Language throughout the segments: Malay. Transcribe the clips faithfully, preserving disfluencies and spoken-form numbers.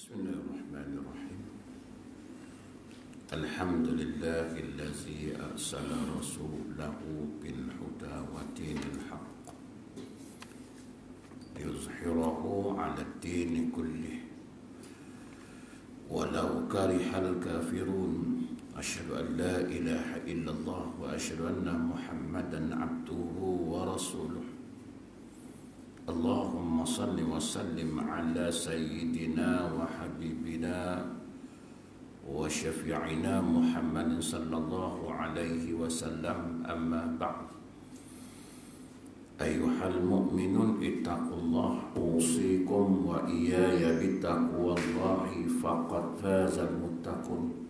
Bismillahirrahmanirrahim. Alhamdulillahillazi arsala rasulahu bil huda wa dinil haqq liyuzhirahu 'ala ad-din kullih walau karihal kafirun. Asyhadu an la ilaha illallah wa asyhadu anna Muhammadan 'abduhu wa rasuluh. Allahumma salli wa sallim ala sayyidina wa habibina wa syafi'ina Muhammadin sallallahu alaihi wasallam, amma ba'd. Ayyuhal mu'minun ittaqullah, usikum wa iyaya bittaqwallahi faqad fazal muttaqun.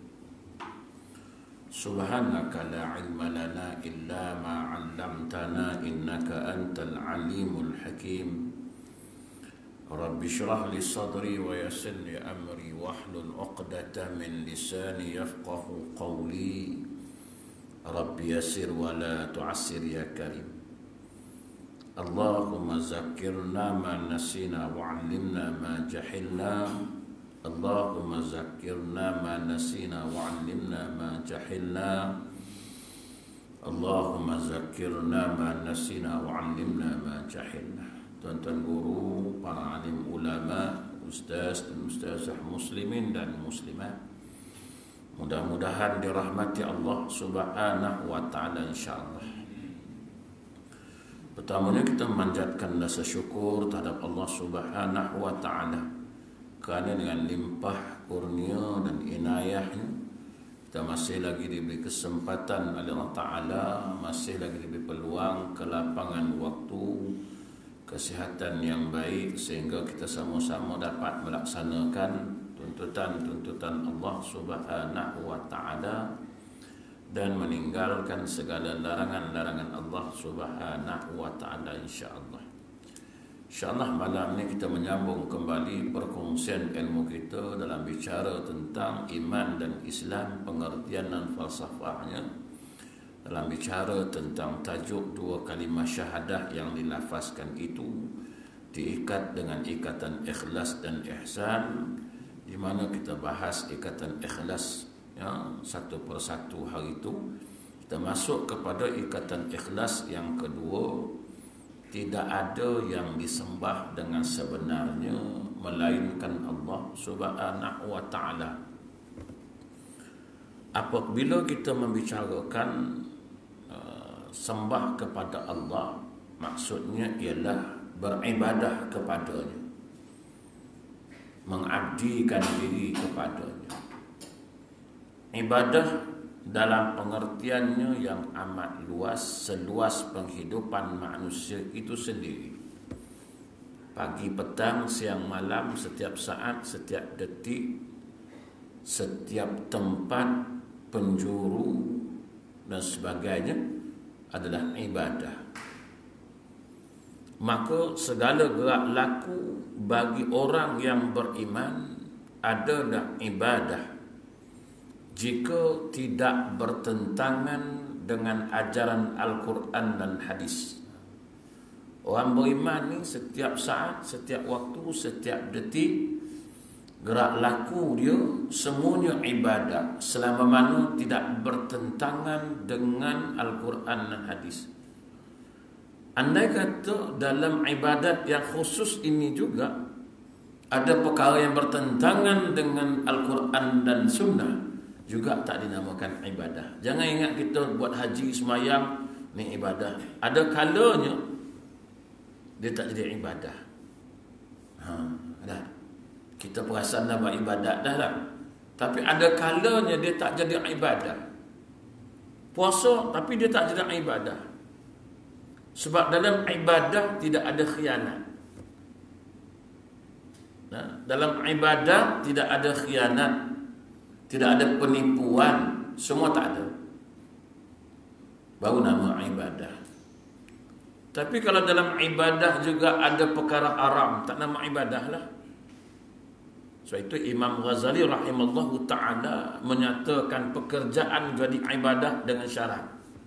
Subhanaka la ilma lana illa ma 'allamtana innaka antal alimul hakim. Rabbi shrah li sadri wa yassir li amri wahlul 'uqdatam min lisani yafqahu qawli. Rabbi yassir wa la tu'assir ya karim. Allahumma zakkirna ma nasina wa 'allimna ma jahilna. Allahumma zakkirna ma nasina wa 'allimna ma jahilna. Allahumma zakkirna ma nasina wa 'allimna ma jahilna. Tuan-tuan guru, para alim ulama, ustaz dan ustazah muslimin dan muslimat, mudah-mudahan dirahmati Allah Subhanahu wa taala insyaallah. Pertamanya kita memanjatkan rasa syukur terhadap Allah Subhanahu wa taala, kerana dengan limpah kurnia dan inayahnya kita masih lagi diberi kesempatan oleh Allah Ta'ala, masih lagi diberi peluang, kelapangan waktu, kesihatan yang baik, sehingga kita sama-sama dapat melaksanakan tuntutan-tuntutan Allah Subhanahu wa Ta'ala dan meninggalkan segala larangan-larangan Allah Subhanahu wa Ta'ala insya-Allah. InsyaAllah malam ini kita menyambung kembali perkongsian ilmu kita dalam bicara tentang iman dan Islam, pengertian dan falsafahnya, dalam bicara tentang tajuk dua kalimah syahadah yang dilafazkan itu diikat dengan ikatan ikhlas dan ihsan, di mana kita bahas ikatan ikhlas ya, satu persatu hari itu. Kita masuk kepada ikatan ikhlas yang kedua. Tidak ada yang disembah dengan sebenarnya melainkan Allah Subhanahu wa taala. Apabila kita membicarakan uh, sembah kepada Allah, maksudnya ialah beribadah kepadanya, mengabdikan diri kepadanya. Ibadah dalam pengertiannya yang amat luas, seluas penghidupan manusia itu sendiri. Pagi, petang, siang, malam, setiap saat, setiap detik, setiap tempat, penjuru dan sebagainya adalah ibadah. Maka segala gerak laku bagi orang yang beriman adalah ibadah, jika tidak bertentangan dengan ajaran Al-Quran dan hadis. Orang beriman ni setiap saat, setiap waktu, setiap detik, gerak laku dia semuanya ibadah, selama mana tidak bertentangan dengan Al-Quran dan hadis. Andai kata dalam ibadat yang khusus ini juga ada perkara yang bertentangan dengan Al-Quran dan Sunnah, juga tak dinamakan ibadah. Jangan ingat kita buat haji, semayang ni ibadah. Ada kalanya dia tak jadi ibadah. Ha, dah. Kita perasan dah buat ibadat dah lah. Tapi ada kalanya dia tak jadi ibadah. Puasa tapi dia tak jadi ibadah. Sebab dalam ibadah tidak ada khianat. Nah, dalam ibadah tidak ada khianat, tidak ada penipuan, semua tak ada. Baru nama ibadah. Tapi kalau dalam ibadah juga ada perkara haram, tak nama ibadah lah. Sebab itu Imam Ghazali rahimallahu ta'ala menyatakan pekerjaan jadi ibadah dengan syarat.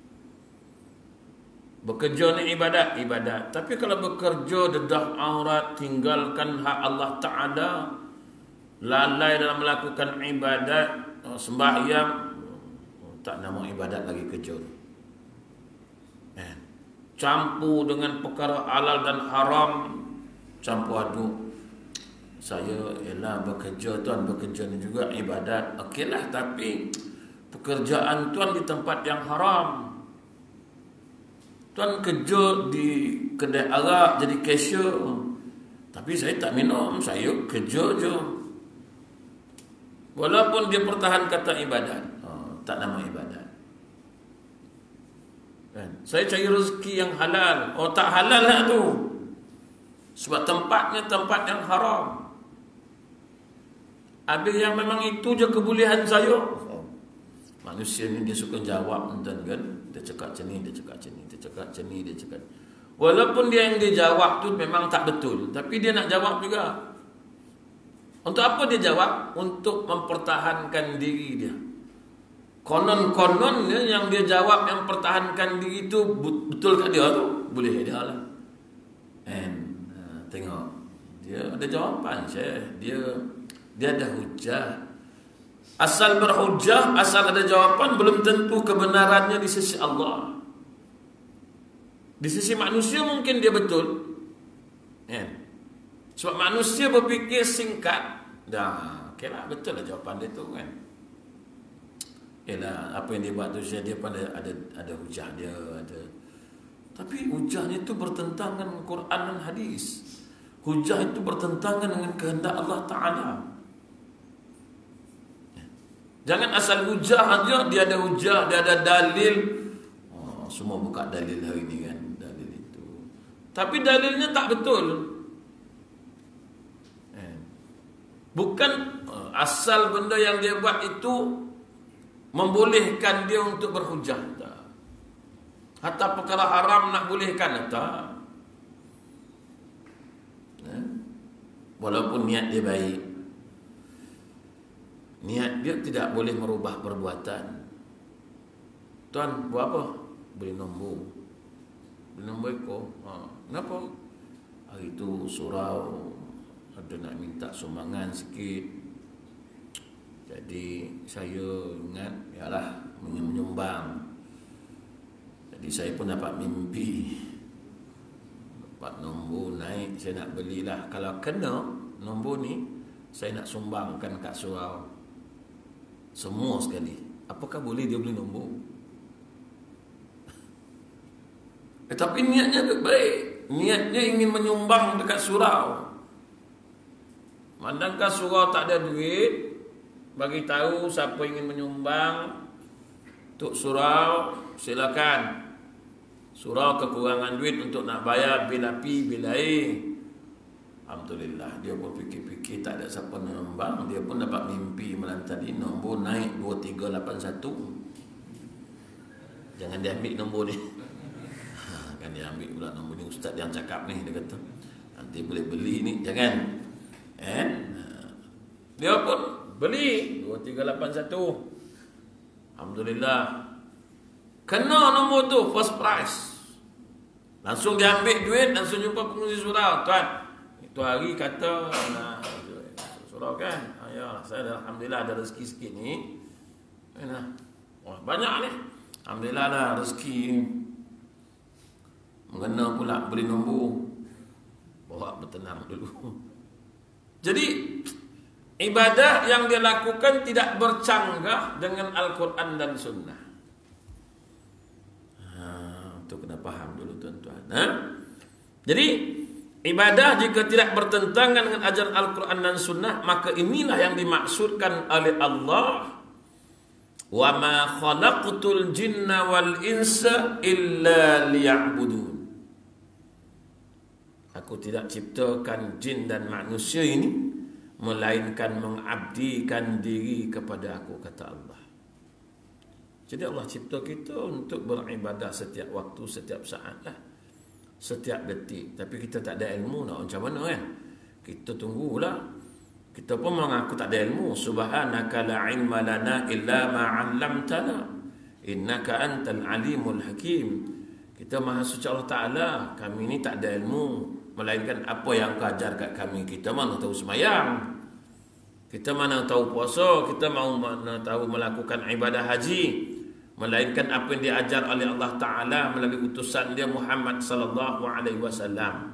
Bekerja ni ibadat, ibadat. Tapi kalau bekerja dedah aurat, tinggalkan hak Allah Ta'ala, lalai dalam melakukan ibadat, sembahyang, tak nama ibadat lagi, kejut. Eh, campur dengan perkara halal dan haram, campur aduk. Saya ialah bekerja tuan, bekerja ni juga ibadat. Okeylah, tapi pekerjaan tuan di tempat yang haram. Tuan kerja di kedai arak jadi cashier, tapi saya tak minum, saya kerja je. Walaupun dia pertahan kata ibadat, oh, tak nama ibadat. Kan? Saya cari rezeki yang halal, oh tak halal lah tu. Sebab tempatnya tempat yang haram. Ada yang memang itu je kebolehan saya. Manusia ni dia suka jawab, kan? Dia cakap macam ni, dia cakap macam ni, dia cakap macam ni, dia cakap. Walaupun dia yang dia jawab tu memang tak betul, tapi dia nak jawab juga. Untuk apa dia jawab? Untuk mempertahankan diri dia. Konon-kononnya yang dia jawab, yang pertahankan diri tu betul kat dia tu, boleh dia lah. And uh, tengok, dia ada jawapan saya. Dia dia ada hujah. Asal berhujah, asal ada jawapan, belum tentu kebenarannya di sisi Allah. Di sisi manusia mungkin dia betul, kan? Sebab manusia berfikir singkat. Dah, okeylah, betul lah jawapan dia tu, kan? Yalah, apa yang dia buat tu, dia pun ada ada, ada hujah dia, ada. Tapi hujahnya itu bertentangan dengan Quran dan hadis. Hujah itu bertentangan dengan kehendak Allah Ta'ala. Jangan asal hujah aja, dia ada hujah, dia ada dalil. Oh, semua buka dalil hari ni, kan? Dalil itu. Tapi dalilnya tak betul. Bukan asal benda yang dia buat itu membolehkan dia untuk berhujah. Hatta perkara haram nak bolehkan, tak? Walaupun niat dia baik, niat dia tidak boleh merubah perbuatan. Tuan buat apa? Beli nombor. Beli nombor ekor. Ha. Kenapa? Hari itu surau, ada nak minta sumbangan sikit. Jadi saya ingat, yalah, menyumbang. Jadi saya pun dapat mimpi, dapat nombor naik, saya nak belilah. Kalau kena nombor ni, saya nak sumbangkan kat surau semua sekali. Apakah boleh dia beli nombor? Eh, tapi niatnya baik. Niatnya ingin menyumbang dekat surau. Mandangkan surau tak ada duit, bagi tahu siapa ingin menyumbang untuk surau, silakan. Surau kekurangan duit untuk nak bayar bil api, bil air. Alhamdulillah, dia pun fikir-fikir tak ada siapa menyumbang. Dia pun dapat mimpi malam tadi, nombor naik dua tiga lapan satu. Jangan dia ambil nombor ni. Ha, kan dia ambil pula nombor ni. Ustaz yang cakap ni, dia kata nanti boleh beli ni, jangan. Eh? Dia pun beli dua tiga lapan satu. Alhamdulillah, kena nombor tu, first prize. Langsung dia ambil duit, langsung jumpa pengurusi surau. Tuan, itu hari kata nah, surau kan, ya, saya dah, Alhamdulillah ada rezeki sikit ni. Nah, wah, banyak ni, Alhamdulillah lah rezeki. Mengena pula beli nombor, bawa bertenang dulu. Jadi ibadah yang dia lakukan tidak bercanggah dengan Al-Quran dan Sunnah. Itu kena faham dulu tuan-tuan. Ha? Jadi ibadah jika tidak bertentangan dengan ajaran Al-Quran dan Sunnah, maka inilah yang dimaksudkan oleh Allah. Wa ma khalaqtul jinna wal insa illa liya'budun. Aku tidak ciptakan jin dan manusia ini melainkan mengabdikan diri kepada aku, kata Allah. Jadi Allah cipta kita untuk beribadah setiap waktu, setiap saat lah, setiap detik. Tapi kita tak ada ilmu, nak macam mana kan? Kita tunggulah. Kita pun mengaku tak ada ilmu. Subhanaka la ilma lana illa ma 'allamtana innaka antal alimul hakim. Kita maha suci Allah Ta'ala, kami ni tak ada ilmu melainkan apa yang kau ajar kat kami. Kita mana tahu semayang. Kita mana tahu puasa, kita mau mana tahu melakukan ibadah haji, melainkan apa yang diajar oleh Allah Ta'ala melalui utusan dia Muhammad sallallahu alaihi wasallam.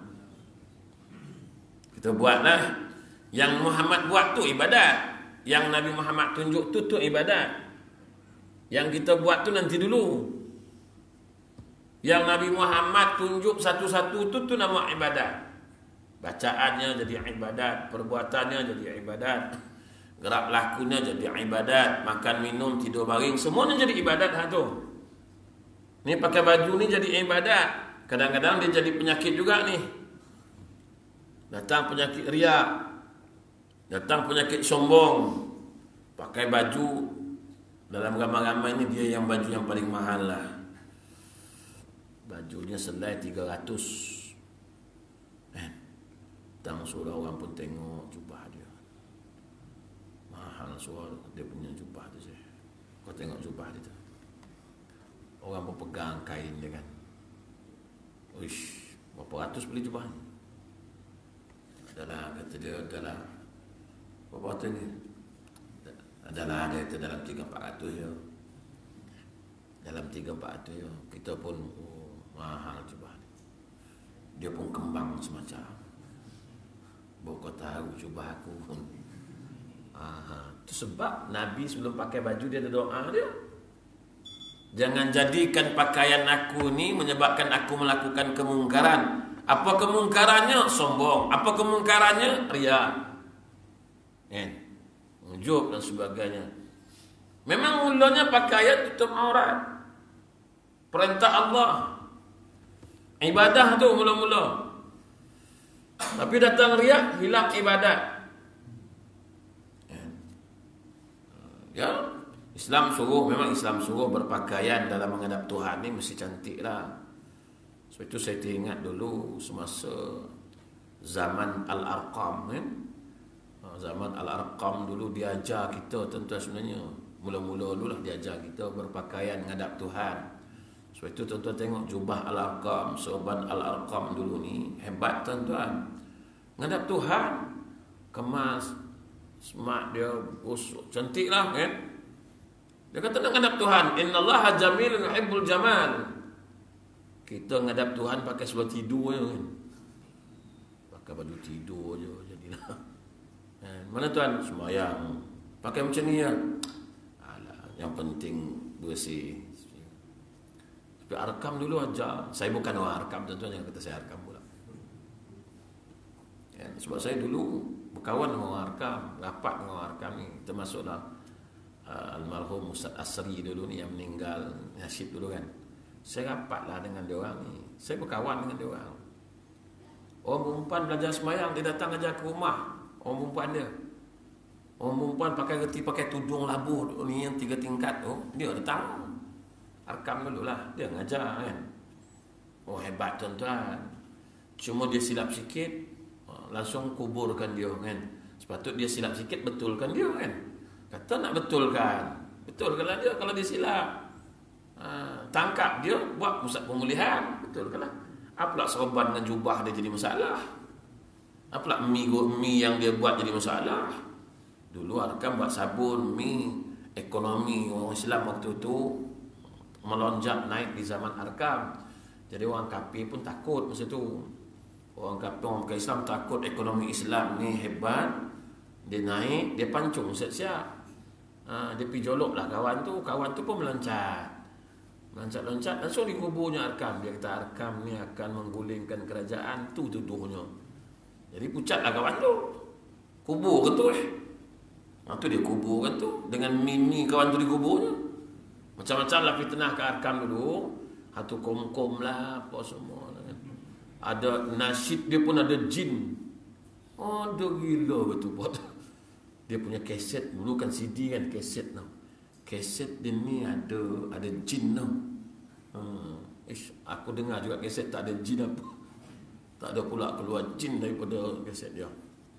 Kita buatlah yang Muhammad buat tu ibadat, yang Nabi Muhammad tunjuk tu tu ibadat. Yang kita buat tu nanti dulu. Yang Nabi Muhammad tunjuk satu-satu tu tu nama ibadat. Bacaannya jadi ibadat, perbuatannya jadi ibadat, gerak lakunya jadi ibadat, makan minum tidur baring semuanya jadi ibadat ha tu. Ni pakai baju ni jadi ibadat. Kadang-kadang dia jadi penyakit juga ni. Datang penyakit riak, datang penyakit sombong. Pakai baju dalam ramai-ramai ni dia yang baju yang paling mahal lah. Bajunya selai tiga ratus. Eh, datang suara orang pun tengok jubah dia. Mahal suara dia punya jubah tu saya. Kau tengok jubah dia tu. Orang pun pegang kain dia kan. Uish, berapa ratus beli jubah ni? Adalah, kata dia, adalah berapa ratus ni? Adalah ada itu dalam tiga empat ratus ya. Dalam tiga empat ratus ya. Kita pun oh, mahal jubah ni. Dia pun kembang semacam. Baru kau tahu jubah aku pun. Aha. Itu sebab Nabi sebelum pakai baju dia ada doa dia. Jangan jadikan pakaian aku ni menyebabkan aku melakukan kemungkaran. Apa kemungkarannya? Sombong. Apa kemungkarannya? Riya. Kan? Ujub dan sebagainya. Memang mulanya pakaian tutup aurat. Perintah Allah. Ibadah tu mula-mula. Tapi datang riya, hilang ibadat. Ya, Islam suruh, memang Islam suruh berpakaian dalam menghadap Tuhan ni mesti cantik lah. Sebab itu saya teringat dulu semasa zaman Al-Arqam kan. Zaman Al-Arqam dulu dia ajar kita tuan-tuan sebenarnya. Mula-mula dulu lah dia ajar kita berpakaian menghadap Tuhan. Sebab itu tuan-tuan tengok jubah Al-Arqam, sorban Al-Arqam dulu ni hebat tuan-tuan. Menghadap Tuhan, kemas, smart dia, busuk, cantik lah kan. Dia kata nak menghadap Tuhan, innallaha jamilun yuhibbul jamal. Kita menghadap Tuhan pakai seluar tidur je kan. Pakai baju tidur je jadilah. Mana tuan sembahyang pakai macam ni ya. Alah, yang penting bersih. Tapi Arkam dulu aja. Saya bukan orang Arkam tuan-tuan, yang kata saya Arkam pula. Ya, sebab saya dulu berkawan dengan orang Arkam, rapat dengan orang Arkam ni. Termasuklah uh, almarhum Ustaz Asri dulu ni yang meninggal, Nasyid dulu kan. Saya rapatlah dengan dia orang ni. Saya berkawan dengan dia orang. Orang perempuan belajar sembahyang, dia datang aja ke rumah. Orang perempuan dia. Orang perempuan pakai reti, pakai tudung labu ni yang tiga tingkat tu, dia datang. Arkam dulu lah, dia ngajar kan. Oh hebat tuan-tuan. Cuma dia silap sikit, langsung kuburkan dia kan. Sepatut dia silap sikit, betulkan dia kan. Kata nak betulkan, betulkanlah dia kalau dia silap. Ha, tangkap dia, buat pusat pemulihan, betulkanlah. Apalah serban dengan jubah dia jadi masalah. Apalah mi mi yang dia buat jadi masalah. Dulu Arkam buat sabun, mi, ekonomi orang Islam waktu tu melonjak naik di zaman Arkam. Jadi orang kafir pun takut masa tu. Orang kafir, orang bukan Islam takut ekonomi Islam ni hebat. Dia naik, dia pancung siap-siap. Ha, dia pergi jolok lah kawan tu. Kawan tu pun meloncat. Loncat-loncat langsung di kuburnya Arkam. Dia kata Arkam ni akan menggulingkan kerajaan. Tu tuduhnya. Jadi pucatlah kawan tu. Kubur ke tu eh. Ha, tu dia kubur kan tu. Dengan mini kawan tu di kuburnya. Macam-macam lah fitnah ke Arkam dulu. Hatu kom-kom lah, apa semua kan. Ada nasyid dia pun ada jin. Oh, dia gila betul buat. Dia punya kaset dulu kan C D kan, kaset tau. Kaset dia ni ada ada jin tau. Hmm. Ish, aku dengar juga kaset tak ada jin apa. Tak ada pula keluar jin daripada kaset dia.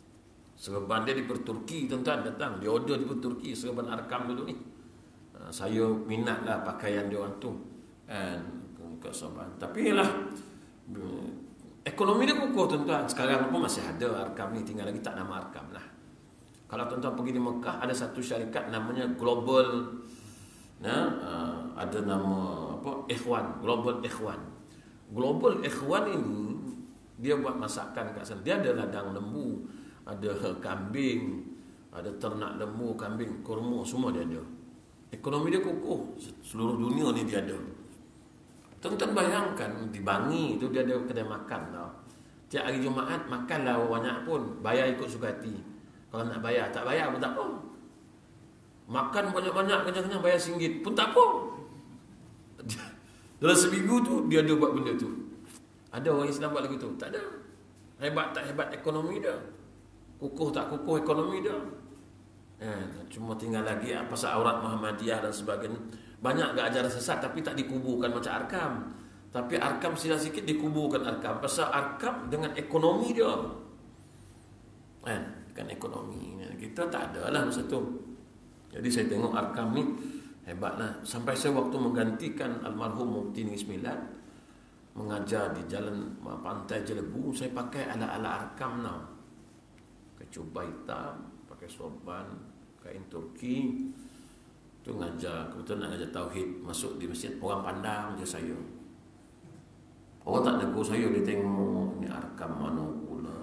Serban dia di Turki tuan-tuan datang. Dia order di Turki serban Arkam dulu ni. Uh, saya minatlah pakaian dia orang tu. And ke serban. Tapi lah ekonomi dia kukuh tuan-tuan. Sekarang pun masih ada Arkam ni, tinggal lagi tak nama Arkam lah. Kalau tuan-tuan pergi di Mekah, ada satu syarikat namanya Global, nah, uh, ada nama apa? Ikhwan, Global Ikhwan. Global Ikhwan ini dia buat masakan kat sana. Dia ada ladang lembu, ada kambing, ada ternak lembu, kambing, kurma, semua dia ada. Ekonomi dia kukuh, seluruh dunia ni dia ada. Tuan-tuan bayangkan di Bangi itu dia ada kedai makan tau. Tiap hari Jumaat makanlah banyak pun, bayar ikut suka hati. Kalau nak bayar, tak bayar pun tak apa. Makan banyak-banyak, kenyang-kenyang, bayar singgit pun tak apa. Dalam seminggu tu, dia ada buat benda tu. Ada orang Islam buat lagu tu? Tak ada. Hebat tak hebat ekonomi dia? Kukuh tak kukuh ekonomi dia? Eh, cuma tinggal lagi pasal aurat Muhammadiyah dan sebagainya. Banyak gak ajaran sesat tapi tak dikuburkan macam Arkam. Tapi Arkam silap sikit dikuburkan Arkam. Pasal Arkam dengan ekonomi dia. Eh, kan ekonomi. Kita tak ada lah masa tu. Jadi saya tengok Arkam ni hebatlah. Sampai saya waktu menggantikan almarhum Mufti Negeri Sembilan mengajar di jalan pantai Jelebu, saya pakai ala-ala Arkam now. Pakai jubah hitam, pakai sorban, kain Turki. Tu ngajar, kebetulan nak ngajar tauhid, masuk di masjid, orang pandang je saya. Orang tak tegur saya, dia tengok ni Arkam mana pula.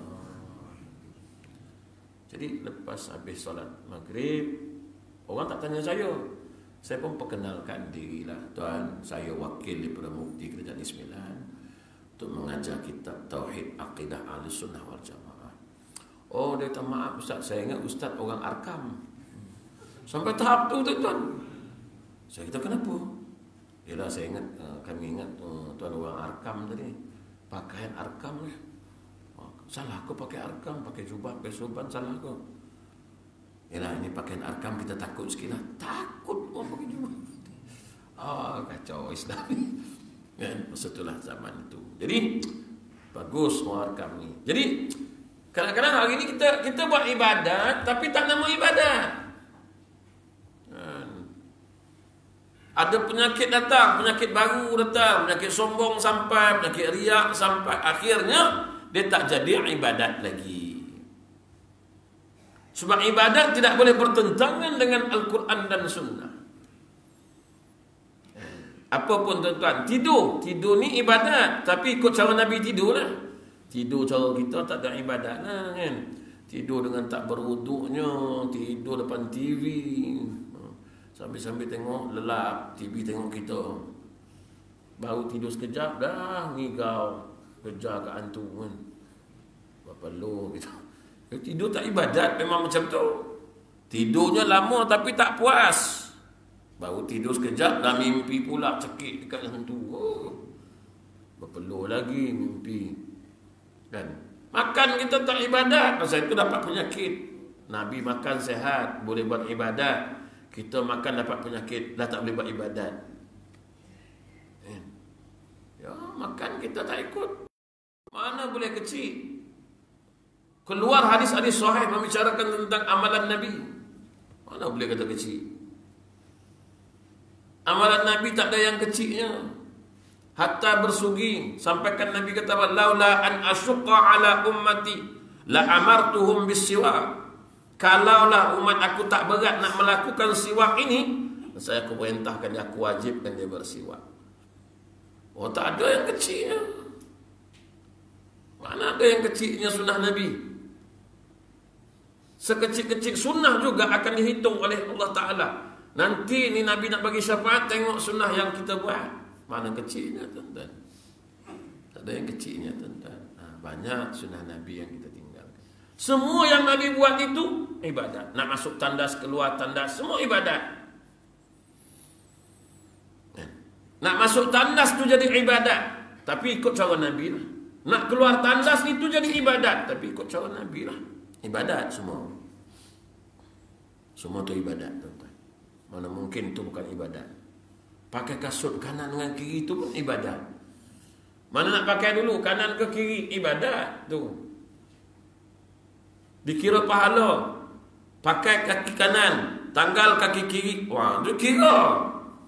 Jadi lepas habis solat maghrib, orang tak tanya saya. Saya pun perkenalkan diri lah. Tuan, saya wakil daripada Mufti Kerajaan Negeri Sembilan untuk mengajar kitab Tauhid Aqidah Ahlussunnah wal Jamaah. Oh, dia kata, maaf Ustaz, saya ingat Ustaz orang Arkam. Sampai tahap tu tuan-tuan. Saya kata kenapa? Yalah saya ingat, kami ingat tuan orang Arkam tadi. Pakaian Arkam lah. Salah aku pakai Arkam, pakai jubah, pakai sorban, salah aku. Yalah ini pakaian Arkam, kita takut sikit lah. Takut orang pakai jubah. Ah, kacau Islam ni. Kan, masa itulah zaman itu. Jadi bagus orang Arkam ni. Jadi kadang-kadang hari ni kita kita buat ibadat tapi tak nama ibadat. Ada penyakit datang, penyakit baru datang, penyakit sombong sampai, penyakit riak sampai, akhirnya dia tak jadi ibadat lagi. Sebab ibadat tidak boleh bertentangan dengan Al-Quran dan Sunnah. Apapun tuan-tuan, tidur, tidur ni ibadat, tapi ikut cara Nabi tidur lah. Tidur cara kita tak ada ibadat lah kan. Tidur dengan tak berwuduknya, tidur depan T V, sambil-sambil tengok lelap, T V tengok kita. Baru tidur sekejap dah ngigau, kejar kat hantu kan. Berapa loh gitu. Tidur tak ibadat memang macam tu. Tidurnya lama tapi tak puas. Baru tidur sekejap dah mimpi pula cekik dekat hantu. Oh, berapa loh lagi mimpi. Kan? Makan kita tak ibadat, pasal itu dapat penyakit. Nabi makan sehat, boleh buat ibadat. Kita makan dapat penyakit, dah tak boleh buat ibadat. Ya, makan kita tak ikut. Mana boleh kecil? Keluar hadis-hadis sahih membicarakan tentang amalan Nabi. Mana boleh kata kecil? Amalan Nabi tak ada yang kecilnya. Hatta bersugi, sampaikan Nabi kata, laula an asyqa ala ummati la amartuhum bis-siwak. Kalaulah umat aku tak berat nak melakukan siwak ini, saya aku perintahkan dia, aku wajibkan dia bersiwak. Oh, tak ada yang kecilnya. Mana ada yang kecilnya sunnah Nabi? Sekecil-kecil sunnah juga akan dihitung oleh Allah Ta'ala. Nanti ni Nabi nak bagi syafaat, tengok sunnah yang kita buat. Mana kecilnya tuan-tuan? Tak ada yang kecilnya tuan-tuan. Nah, banyak sunnah Nabi yang kita tinggalkan. Semua yang Nabi buat itu ibadat. Nak masuk tandas, keluar tandas, semua ibadat. Nak masuk tandas tu jadi ibadat, tapi ikut cara Nabi lah. Nak keluar tandas itu jadi ibadat, tapi ikut cara Nabi lah. Ibadat semua. Semua tu ibadat tuan-tuan. Mana mungkin itu bukan ibadat. Pakai kasut kanan dengan kiri itu pun ibadat. Mana nak pakai dulu, kanan ke kiri, ibadat tu. Dikira pahala. Pakai kaki kanan, tanggal kaki kiri, wah, itu kira.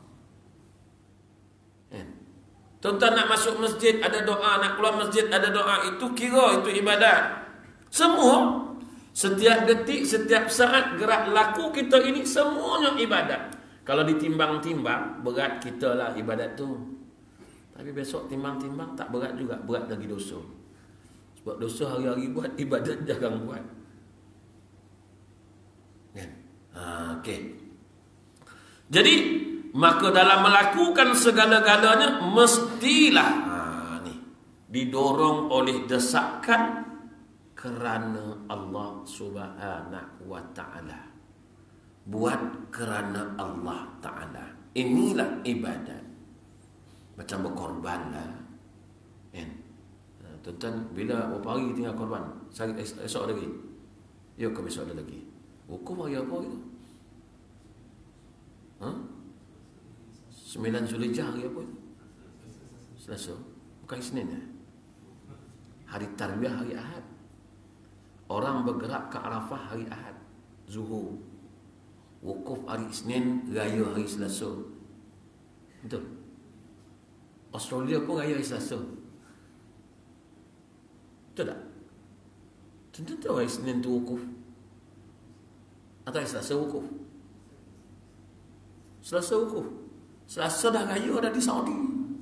Tuan-tuan nak masuk masjid ada doa, nak keluar masjid ada doa, itu kira itu ibadat. Semua Setiap detik, setiap saat gerak laku kita ini semuanya ibadat. Kalau ditimbang-timbang, berat kita lah ibadat tu. Tapi besok timbang-timbang tak berat juga, berat lagi dosa. Sebab dosa hari-hari buat, ibadat jarang buat. Kan? Ha, okey. Jadi, maka dalam melakukan segala-galanya mestilah ha, ni, didorong oleh desakan kerana Allah Subhanahu wa ta'ala. Buat kerana Allah Ta'ala. Inilah ibadat. Macam berkorban lah. Kan? Tuan-tuan, bila berapa hari tinggal korban? Esok lagi? Ya ke besok ada lagi? Hukum hari apa itu? Ha? Sembilan Zulhijjah hari apa itu? Selasa? Bukan Isnin ya? Hari Tarwiyah hari Ahad. Orang bergerak ke Arafah hari Ahad, Zuhur. Wukuf hari Isnin, raya hari Selasa. Betul? Australia pun raya hari Selasa. Betul tak? Tentu hari Isnin tu wukuf. Atau hari Selasa wukuf. Selasa wukuf. Selasa dah raya dah di Saudi.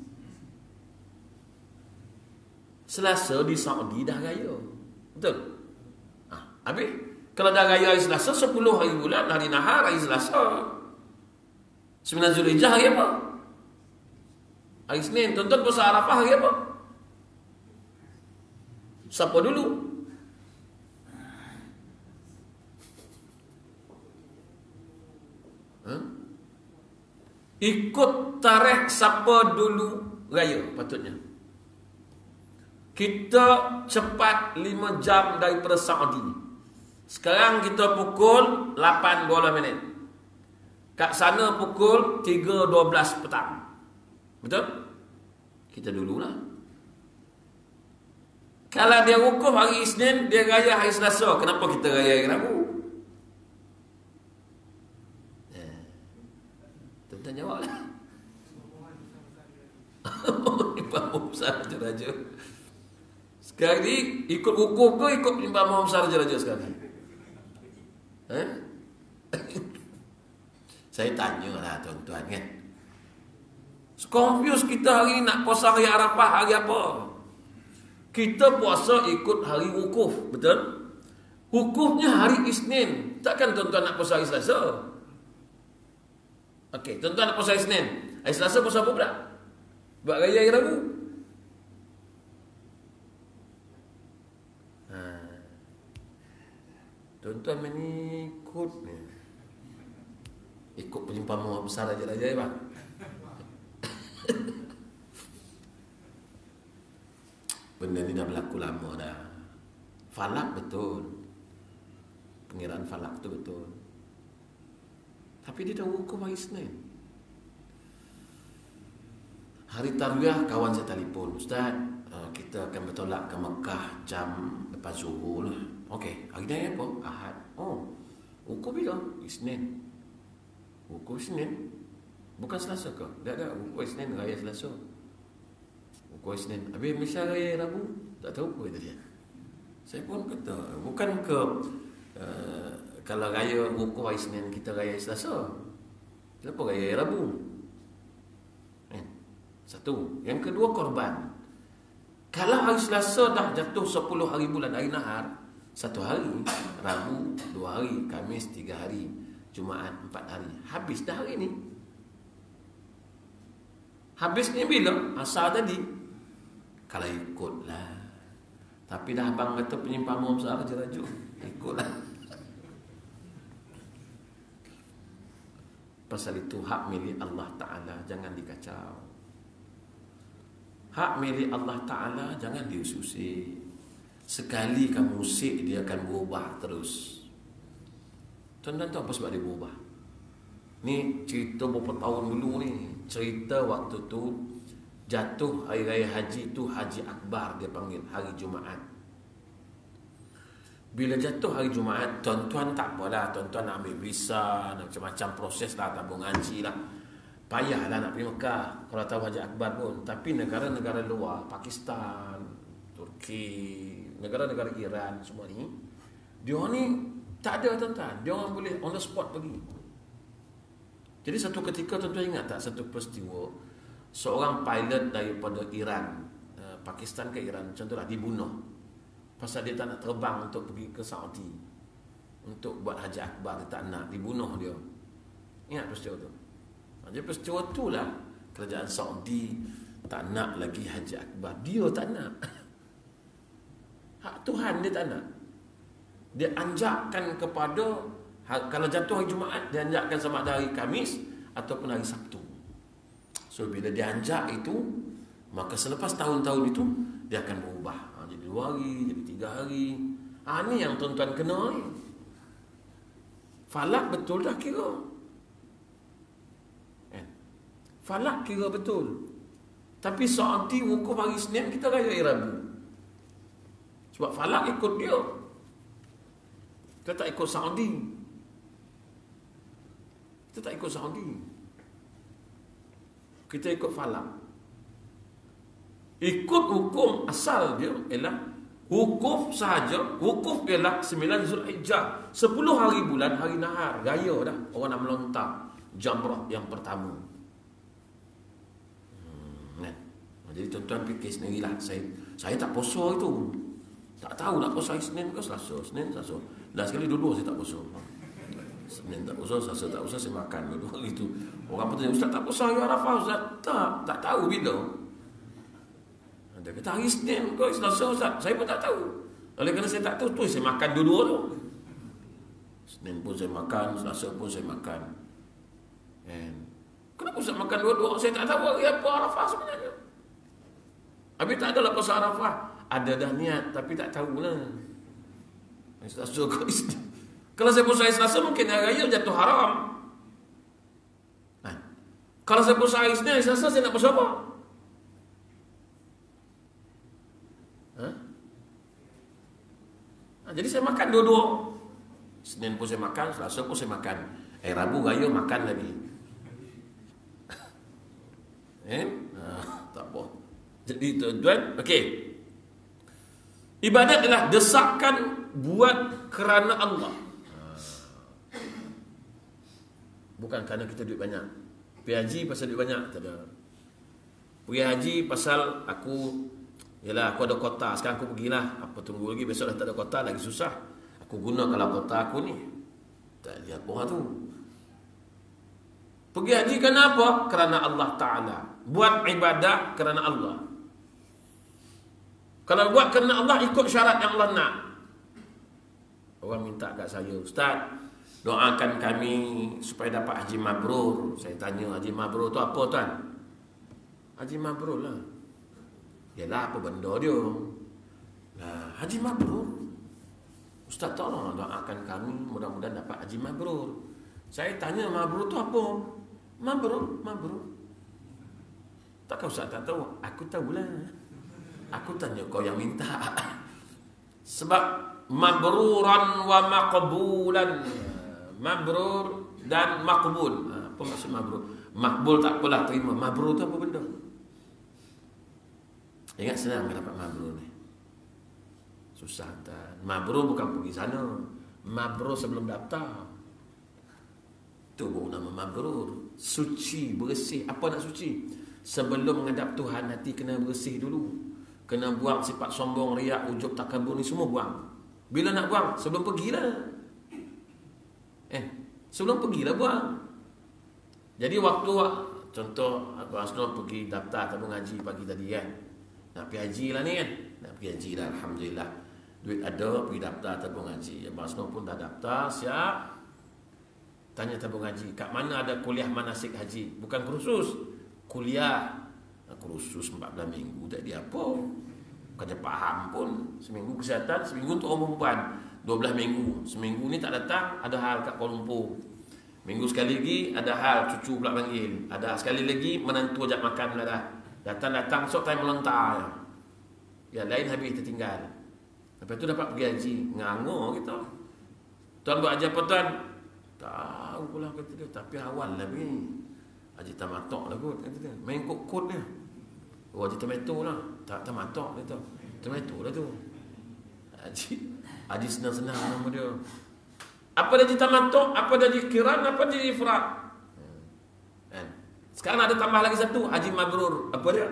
Selasa di Saudi dah raya. Betul? Habis, kalau dah raya hari Selasa, sepuluh hari bulan, hari nahar, hari Selasa. Sembilan Zulhijjah hari apa? Hari Senin. Tuan-tuan puasa Arafah hari apa? Siapa dulu? Ha? Ikut tarikh siapa dulu raya patutnya. Kita cepat lima jam daripada Saudi. Sekarang kita pukul lapan dua puluh minit. Kat sana pukul tiga dua belas petang. Betul? Kita dululah. Kalau dia wukuf hari Isnin, dia raya hari Selasa. Kenapa kita raya hari Rabu? Eh, tuan-tuan jawablah. Imam Besar Raja-Raja. Sekarang ni ikut wukuf ke ikut Imam Besar Raja-Raja sekarang? Eh? Saya tanyalah tuan-tuan kan. Confuse kita hari ni nak puasa hari Arafah hari apa? Kita puasa ikut hari wukuf, betul? Wukufnya hari Isnin. Takkan tuan-tuan nak puasa hari Selasa? Okey, tuan-tuan nak puasa hari Isnin. Hari Selasa puasa apa pula? Buat raya hari Rabu. Ha. Tuan-tuan mengikut ni. Ikut penyumpama besar raja-raja ya, bang. Benda ni dah berlaku lama dah. Falak betul. Pengiraan falak tu betul. Tapi dia dah wukuf hari Isnin. Hari Tarwiyah kawan saya telefon, Ustaz, uh, kita akan bertolak ke Mekah jam lepas Zuhur lah. Okey, hari ni apa? Ahad. Oh, wukuf bila? Isnin. Wukuf Isnin. Bukan Selasa ke? Tak ada, wukuf Isnin, raya Selasa. Wukuf Isnin. Habis Malaysia raya Rabu? Tak tahu apa dia. Saya pun kata, bukan ke uh, kalau raya wukuf hari Isnin kita raya Selasa. Kenapa raya Rabu? Eh, satu. Yang kedua, korban. Kalau hari Selasa dah jatuh sepuluh hari bulan, hari nahar, satu hari, Rabu dua hari, Khamis tiga hari, Jumaat empat hari. Habis dah hari ni. Habis ni bila? Asar tadi. Kalau ikutlah. Tapi dah abang kata penyimpanan besar raja-raja. Ikutlah. Pasal itu hak milik Allah Ta'ala, jangan dikacau. Hak milik Allah Ta'ala jangan diususi. Sekali kamu usik, dia akan berubah terus. Tuan-tuan tahu apa sebab dia berubah? Ni cerita beberapa tahun dulu ni. Cerita waktu tu jatuh hari raya haji tu, Haji Akbar dia panggil, hari Jumaat. Bila jatuh hari Jumaat, tuan-tuan tak apalah, tuan-tuan nak ambil visa, nak macam-macam proses lah, tabung haji lah. Payahlah nak pergi Mekah kalau tahu Haji Akbar pun. Tapi negara-negara luar, Pakistan, Turki, negara-negara Iran semua ni, Dia ni tak ada tuan-tuan. Dia orang boleh on the spot pergi. Jadi satu ketika tuan-tuan ingat tak satu peristiwa seorang pilot daripada Iran, uh, Pakistan ke Iran contohlah dibunuh pasal dia tak nak terbang untuk pergi ke Saudi untuk buat haji akbar, dia tak nak, dibunuh dia. Ingat peristiwa tu? Jadi peristiwa tu lah kerajaan Saudi tak nak lagi haji akbar. Dia tak nak. Hak Tuhan dia tak nak. Dia anjakkan kepada, kalau jatuh hari Jumaat, dia anjakkan sama ada hari Khamis ataupun hari Sabtu. So bila dia anjak itu, maka selepas tahun-tahun itu dia akan berubah. Ha, jadi dua hari, jadi tiga hari. Ha, ni yang tuan-tuan kena ni. Falak betul dah kira. Eh? Falak kira betul. Tapi Saudi hukum hari Isnin, kita raya hari Rabu. Sebab falak ikut dia. Kita tak ikut Saudi. Kita tak ikut Saudi. Kita ikut falak. Ikut hukum asal dia ialah wukuf sahaja. Wukuf ialah sembilan Zulhijjah, sepuluh hari bulan, hari nahar, raya dah. Orang nak melontar jamrah yang pertama. Hmm, kan? Jadi tuan-tuan fikir sendirilah. Saya saya tak puasa itu. Tak tahu nak puasa Isnin ke Selasa. Senin, Selasa. Dah sekali dua-dua saya tak puasa. Senin tak puasa, Selasa tak puasa, saya makan dua-dua itu. Orang pun tanya, Ustaz tak puasa hari Arafah, Ustaz? Tak, tak tahu bila. Dia kata hari Isnin ke Selasa, Ustaz? Saya pun tak tahu. Oleh kerana saya tak tahu, tu saya makan dua-dua tu. Senin pun saya makan, Selasa pun saya makan. And kenapa Ustaz makan dua-dua? Saya tak tahu hari apa Arafah sebenarnya. Habis tak adalah puasa Arafah. Ada dah niat, tapi tak tahulah. Selasa ke Isnin. Kalau saya puasa hari Selasa, mungkin hari raya jatuh haram. Nah, kalau saya puasa hari Isnin, hari Selasa, saya nak puasa apa? Hah? Nah, jadi saya makan dua-dua. Senin pun saya makan, Selasa pun saya makan. Eh, Rabu raya makan lagi. Eh? Nah, tak apa. Jadi tuan-tuan, okey. Ibadat adalah desakan buat kerana Allah. Bukan kerana kita duit banyak. Pergi haji pasal duit banyak, tak ada. Pergi haji pasal aku, yalah aku ada kota, sekarang aku pergilah. Apa tunggu lagi, besok dah tak ada kota, lagi susah. Aku guna kalau kota aku ni. Tak lihat orang tu. Pergi haji kenapa? Kerana Allah Ta'ala. Buat ibadah kerana Allah. Kalau buat kerana Allah, ikut syarat yang Allah nak. Orang minta kat saya, Ustaz, doakan kami supaya dapat haji mabrur. Saya tanya, haji mabrur tu apa tuan? Haji mabrur lah. Yalah, apa benda dia? Nah, haji mabrur. Ustaz, tolong doakan kami mudah-mudahan dapat haji mabrur. Saya tanya, mabrur tu apa? Mabrur, mabrur. Takkan Ustaz tak tahu? Aku tahulah. Aku tanya kau yang minta. Sebab mabruran wa maqbulan. Mabrur dan maqbul. Apa maksud mabrur? Makbul tak apalah, terima. Mabrur tu apa benda? Ingat senang ke dapat mabrur ni? Susah tak? Mabrur bukan pergi sana. Mabrur sebelum daftar. Itu baru nama mabrur. Suci, bersih. Apa nak suci? Sebelum menghadap Tuhan, hati kena bersih dulu. Kena buang sifat sombong, riak, ujub, takabur ni semua buang. Bila nak buang? Sebelum pergilah. Eh, sebelum pergilah buang. Jadi waktu, contoh Abang Asnur pergi daftar tabung haji pagi tadi kan. Nak pergi haji lah ni kan. Nak pergi haji lah, Alhamdulillah. Duit ada, pergi daftar tabung haji. Abang Asnur pun dah daftar, siap. Tanya tabung haji, kat mana ada kuliah manasik haji? Bukan kursus, kuliah. Kursus empat belas minggu tak dia apa. Bukannya faham pun. Seminggu kesihatan, seminggu untuk orang perempuan. dua belas minggu. Seminggu ni tak datang, ada hal kat Kuala Lumpur. Minggu sekali lagi ada hal, cucu pula panggil. Ada sekali lagi menantu ajak makan pula dah. Datang-datang sok time melontar. Ya lain habis tertinggal. Lepas tu dapat pergi haji. Ngangor kita. Tuan buat haji apa tuan? Tahu pula kata dia. Tapi awal lah pergi. Haji tamatok lah kot kata dia. Main kot-kot dia. Oh, haji tomato lah. Tak tamatok dia tu. Tomato lah tu. Haji Haji senang-senang nama dia. Apa dia haji tamattu', apa dia haji qiran, apa dia haji ifrad. Kan? Sekarang ada tambah lagi satu, haji mabrur. Apa dia?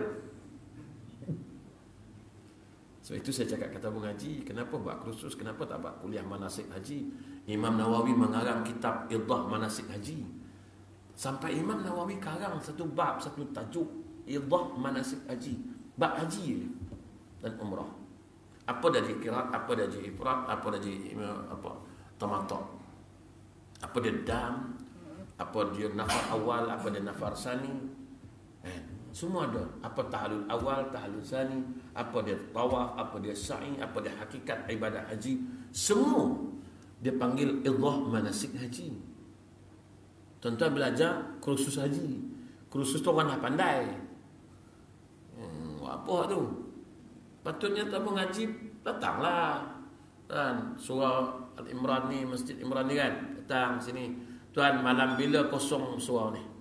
Sebab itu saya cakap kata Abang Haji, kenapa buat kursus, kenapa tak buat kuliah manasik haji? Imam Nawawi mengarang kitab Idah Manasik Haji. Sampai Imam Nawawi karang satu bab, satu tajuk, Idah Manasik Haji. Bab haji dan umrah. Apa dia haji qiran, apa dia haji ifrad, apa dia haji apa tamattu'. Apa dia dam, apa dia nafar awal, apa dia nafar sani. Eh, semua ada. Apa tahlul awal, tahlul sani, apa dia tawaf, apa dia sa'i, apa dia hakikat ibadah haji. Semua dia panggil Idah Manasik Haji. Tuan-tuan belajar kursus haji. Kursus tu orang dah pandai. Hmm, apa tu? Patutnya Abang Haji datanglah. Kan surau Al-Imran ni, Masjid Imran ni kan. Datang sini. Tuan, malam bila kosong surau ni?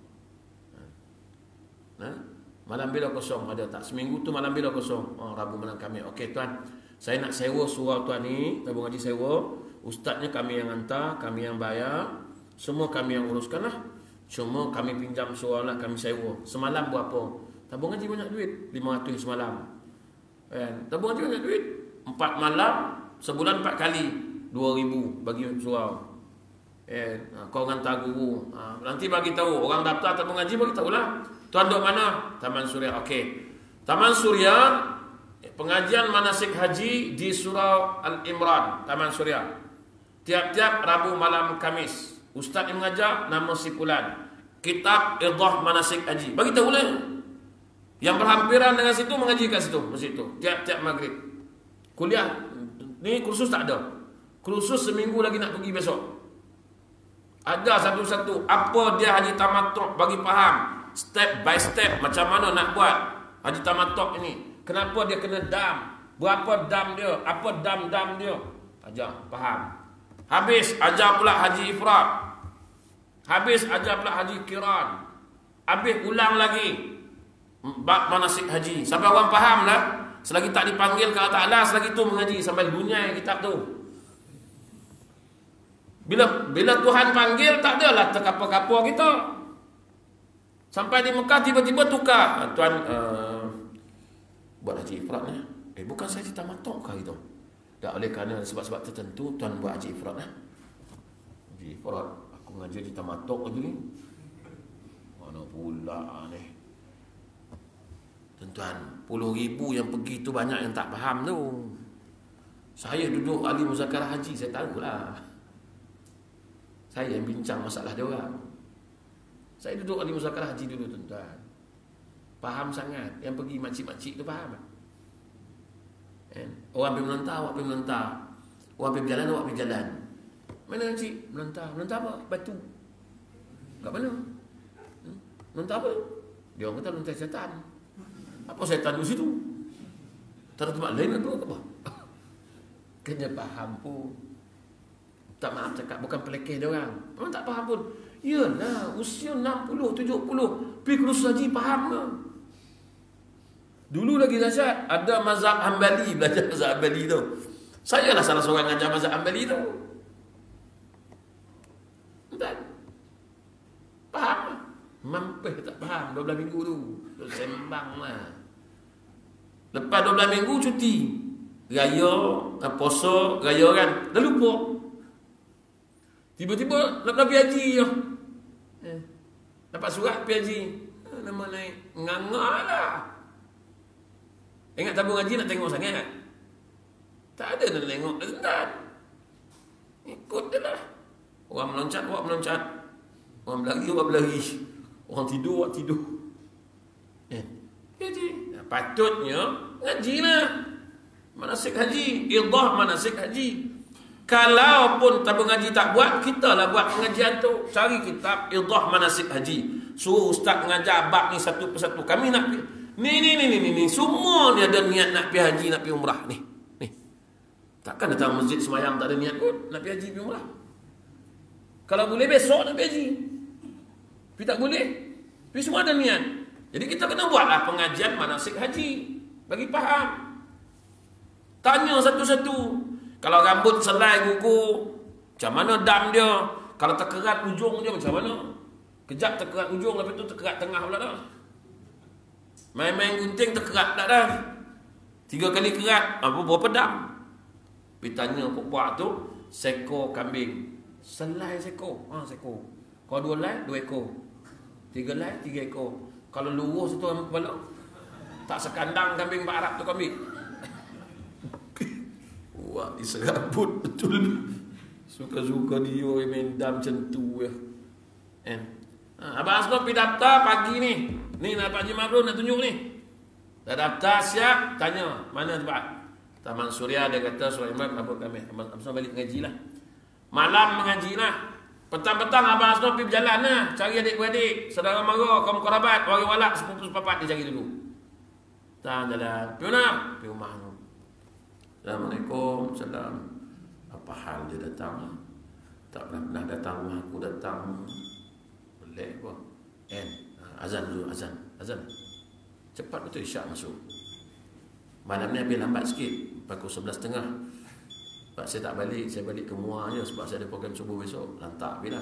Ha? Malam bila kosong ada tak? Seminggu tu malam bila kosong? Oh, Rabu malam Khamis. Okey tuan, saya nak sewa surau tuan ni, Abang Haji sewa. Ustaznya kami yang hantar, kami yang bayar, semua kami yang uruskan lah. Cuma kami pinjam surau lah, kami sewa. Semalam berapa? Abang Haji banyak duit, lima ratus semalam. Kan? Abang Haji banyak duit. Empat malam, sebulan empat kali, dua ribu bagi surau. Eh, kau hantar guru. Ha, nanti bagi tahu orang daftar Abang Haji, bagi tahulah. Tuan duduk mana? Taman Suria. Okey. Taman Suria, pengajian manasik haji di Surau Al-Imran, Taman Suria. Tiap-tiap Rabu malam Khamis. Ustaz yang mengajar nama si Fulan. Kitab Idah Manasik Haji. Bagi tahulah. Yang berhampiran dengan situ mengaji kat situ, masjid tu. Tiap-tiap maghrib. Kuliah ni kursus tak ada. Kursus seminggu lagi nak pergi besok. Ada satu-satu apa dia haji tamattu' bagi faham. Step by step macam mana nak buat haji tamattu' ini. Kenapa dia kena dam? Berapa dam dia? Apa dam-dam dia? Ajar, faham. Habis ajar pula haji ifrad. Habis ajar pula haji qiran. Habis ulang lagi bab manasik haji. Sampai orang faham lah. Selagi tak dipanggil ke Allah Ta'ala, selagi tu mengaji sampai bunyai kitab tu. Bila bila Tuhan panggil, tak adalah terkapa-kapa kita. Sampai di Mekah tiba-tiba tukar. Tuan uh, buat haji ifrad ni. Eh bukan saya haji tamattu' kah itu? Tak, oleh kerana sebab-sebab tertentu tuan buat haji ifrad lah. Haji ifrad, aku ngaji haji tamattu' lagi ni. Mana pula ni? Tuan-tuan, puluh ribu yang pergi tu banyak yang tak faham tu. Saya duduk ahli muzakarah haji, saya tahulah. Saya yang bincang masalah dia orang. Saya duduk ahli muzakarah haji dulu tuan-tuan. Faham sangat. Yang pergi makcik-makcik tu faham. Eh? Orang pergi melantah, awak pergi melantah. Orang pergi berjalan, awak pergi berjalan. Mana cik? Melantah. Melantah apa? Batu. Kat mana? Hmm? Melantah apa? Dia orang kata melantah syaitan. Apa syaitan di situ? Tak ada tempat lain atau apa? Kena faham pun. Tak maaf cakap, bukan pelekeh dia orang. Memang tak faham pun. Yalah, usia enam puluh, tujuh puluh. Pergi kursus haji, faham ke? Dulu lagi dahsyat, ada mazhab Hanbali, belajar mazhab Hanbali tu. Saya lah salah seorang ngajar mazhab Hanbali tu. Entah. Faham? Mampus tak faham, dua belas minggu tu. Sembang lah. Lepas dua belas minggu cuti. Raya, puasa, raya kan. Dah lupa. Tiba-tiba nak pergi haji je. Eh, dapat surat pergi haji. Eh, nama naik. Nganga lah. Ingat tabung haji nak tengok sangat. Tak ada nak tengok. Tak. Ikut je lah. Orang meloncat, orang meloncat. Orang berlari, orang berlari. Orang tidur, orang tidur. Eh, haji. Nah, patutnya ngaji lah. Manasik haji. Idah manasik haji. Kalaupun tabung haji tak buat, kita lah buat pengajian tu. Cari kitab Idah Manasik Haji. Suruh ustaz mengajar bab ni satu persatu. Kami nak pergi. Ni, ni, ni, ni, ni, ni. Semua ni ada niat nak pergi haji, nak pergi umrah. Ni, ni. Takkan datang masjid semayang tak ada niat pun nak pergi haji, pergi umrah. Kalau boleh besok nak pergi haji. Tapi tak boleh. Tapi semua ada niat. Jadi kita kena buatlah pengajian manasik haji. Bagi faham. Tanya satu-satu. Kalau rambut selai kuku, macam mana dam dia? Kalau terkerat ujung dia macam mana? Kejap terkerat ujung, lepas tu terkerat tengah pula dah. Main-main gunting terkerat tak dah. Tiga kali kerat, apa berapa dam? Pergi tanya puak-puak tu, seekor kambing. Selai seekor, ha seekor. Kalau dua lai, dua ekor. Tiga lai, tiga ekor. Kalau lurus tu sama kepala, tak sekandang kambing Pak Arab tu kambing. Wah, diserabut betul. Suka-suka dia main dam macam tu ya. Eh. Ha, Abang Asnaf pergi daftar pagi ni. Ni nak Pak Haji Mabrur nak tunjuk ni. Dah daftar siap, tanya mana tempat. Taman Suria dia kata Sulaiman rambut kami. Abang Asnaf balik mengaji lah. Malam mengaji lah. Petang-petang Abang Asnaf pergi berjalan lah. Cari adik-beradik, saudara mara, kaum kerabat, orang walak, sepupu-sepapat dia cari dulu. Tahan jalan. Pergi mana? Pergi rumah tu. Assalamualaikum. Salam. Apa hal dia datang? Tak pernah datang rumah aku datang. Boleh apa? En. Azan dulu, azan. Azan. Cepat betul isyak masuk. Malam ni habis lambat sikit. Pukul sebelas tiga puluh. Sebab saya tak balik. Saya balik ke Muar je. Sebab saya ada program subuh besok. Lantak bila.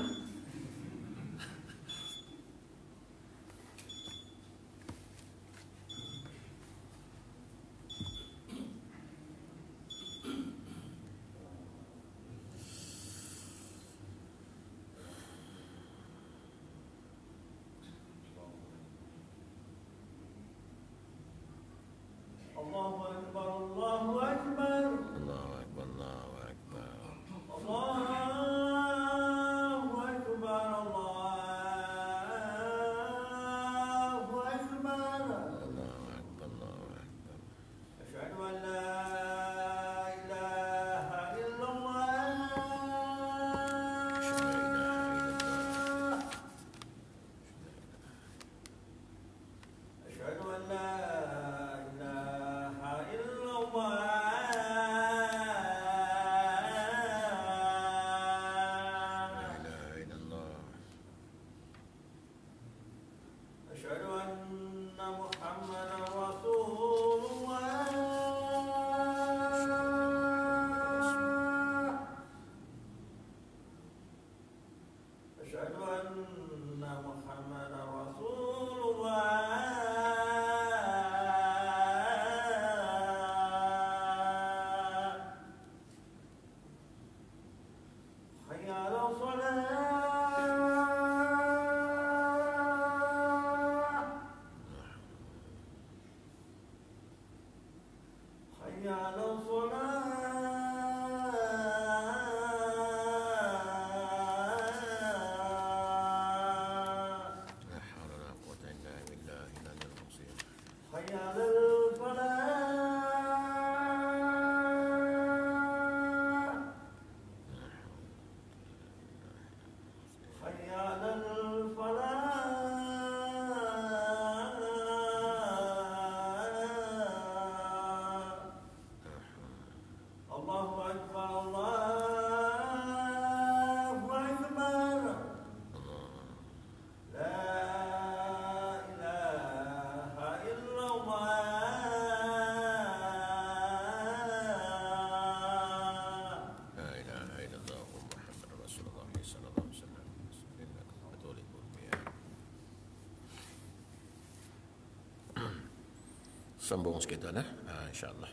Sambung sikit tuan eh. Ha, InsyaAllah.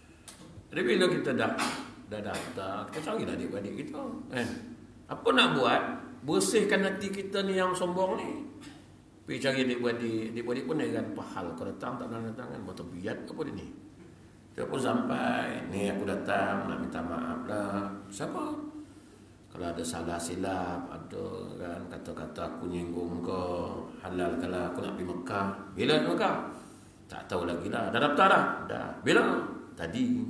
Jadi bila kita dah dah daftar, kita carilah adik-adik kita. Eh, apa nak buat? Bersihkan hati kita ni yang sombong ni. Pergi cari adik-adik. Adik-adik pun nak pahal. Kau datang tak nak datang kan? Buat terbiat apa dia ni? Dia pun sampai. Ni aku datang nak minta maaf lah. Siapa? Kalau ada salah silap, ada kan kata-kata aku nyinggung kau, halal kalau aku nak pergi Mekah. Bila nak Mekah? Tak tahu lagi lah. Dah daftar dah? Dah. Bila? Tadi.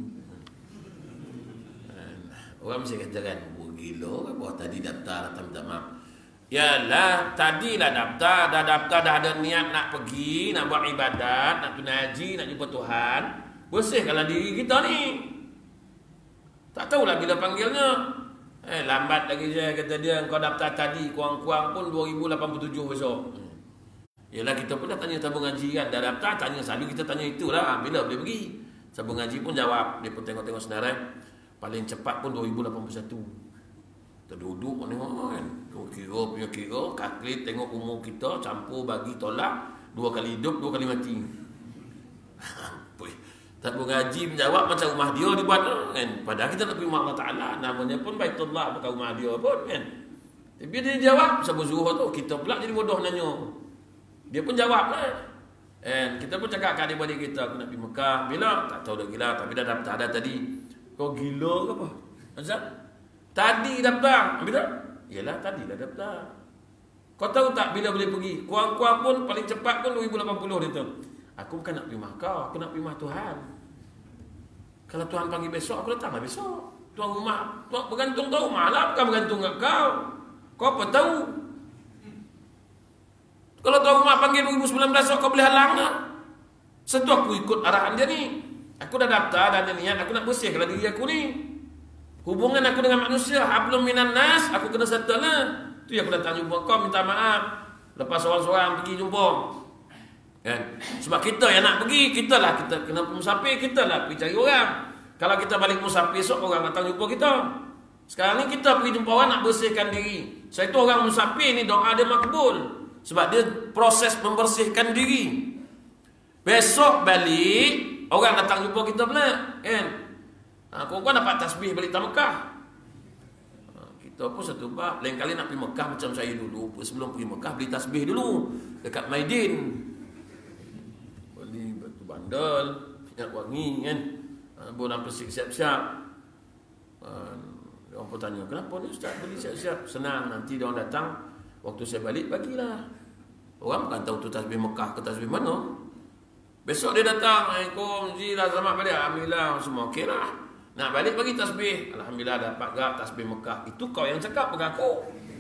Orang mesti katakan, oh gila apa tadi daftar datang minta maaf. Yalah, tadilah daftar, dah daftar, dah ada niat nak pergi, nak buat ibadat, nak tunai haji, nak jumpa Tuhan. Bersihkanlah diri kita ni. Tak tahulah bila panggilnya. Eh, lambat lagi je kata dia, kau daftar tadi, kurang-kurang pun dua ribu lapan puluh tujuh besok. Yalah, kita pun dah tanya tabung haji kan, dah daftar, tanya selalu kita tanya itulah, bila boleh pergi. Tabung haji pun jawab, dia pun tengok-tengok senarai. Paling cepat pun dua ribu lapan puluh satu. Kita duduk tengok kan. Kira punya kira, kalkulat tengok umur kita, campur bagi tolak, dua kali hidup, dua kali mati. Tak mengaji menjawab macam rumah dia dibuat kan. Padahal kita nak pergi rumah Allah Ta'ala, namanya pun Baitullah, bukan rumah dia pun kan. Tapi dia jawab, siapa suruh tu? Kita pula jadi bodoh nanya. Dia pun jawab lah. And kita pun cakap kat adik-adik kita, aku nak pergi Mekah. Bila? Tak tahu dah gila, tapi dah daftar dah tadi. Kau gila ke apa? Azab? Tadi daftar. Bila? Yalah, tadi dah daftar. Kau tahu tak bila boleh pergi? Kurang-kurang pun, paling cepat pun dua ribu lapan puluh dia tu. Aku bukan nak pergi rumah kau, aku nak pergi rumah Tuhan. Kalau Tuhan panggil besok, aku datanglah besok. Tuan rumah, Tuhan bergantung tu rumah lah, bukan bergantung kat kau. Kau apa tahu? Kalau tuan rumah panggil dua ribu sembilan belas, kau boleh halang tak? Setu aku ikut arahan dia ni. Aku dah daftar dan ada niat, aku nak bersihkan diri aku ni. Hubungan aku dengan manusia, hablum minan nas, aku kena settle lah. Tu yang aku datang jumpa kau, minta maaf. Lepas seorang-seorang pergi jumpa. Kan? Sebab kita yang nak pergi, kita lah, kita kena musafir, kita lah pergi cari orang. Kalau kita balik musafir esok, orang datang jumpa kita. Sekarang ni kita pergi jumpa orang nak bersihkan diri. Saya tu orang musafir ni, doa dia makbul. Sebab dia proses membersihkan diri. Besok balik, orang datang jumpa kita pula. Kan? Ha, korang dapat tasbih balik tak Mekah. Ha, kita pun satu bab. Lain kali nak pergi Mekah macam saya dulu. Sebelum pergi Mekah, beli tasbih dulu. Dekat Maidin. Bandel, minyak wangi kan. Boleh nampak siap-siap. Orang pun tanya, kenapa ni Ustaz beli siap-siap? Senang, nanti dia orang datang, waktu saya balik, bagilah. Orang bukan tahu tu tasbih Mekah ke tasbih mana. Besok dia datang, Assalamualaikum, Zilah, selamat balik. Alhamdulillah, semua okey lah. Nak balik bagi tasbih. Alhamdulillah dapat gak tasbih Mekah. Itu kau yang cakap, bukan aku.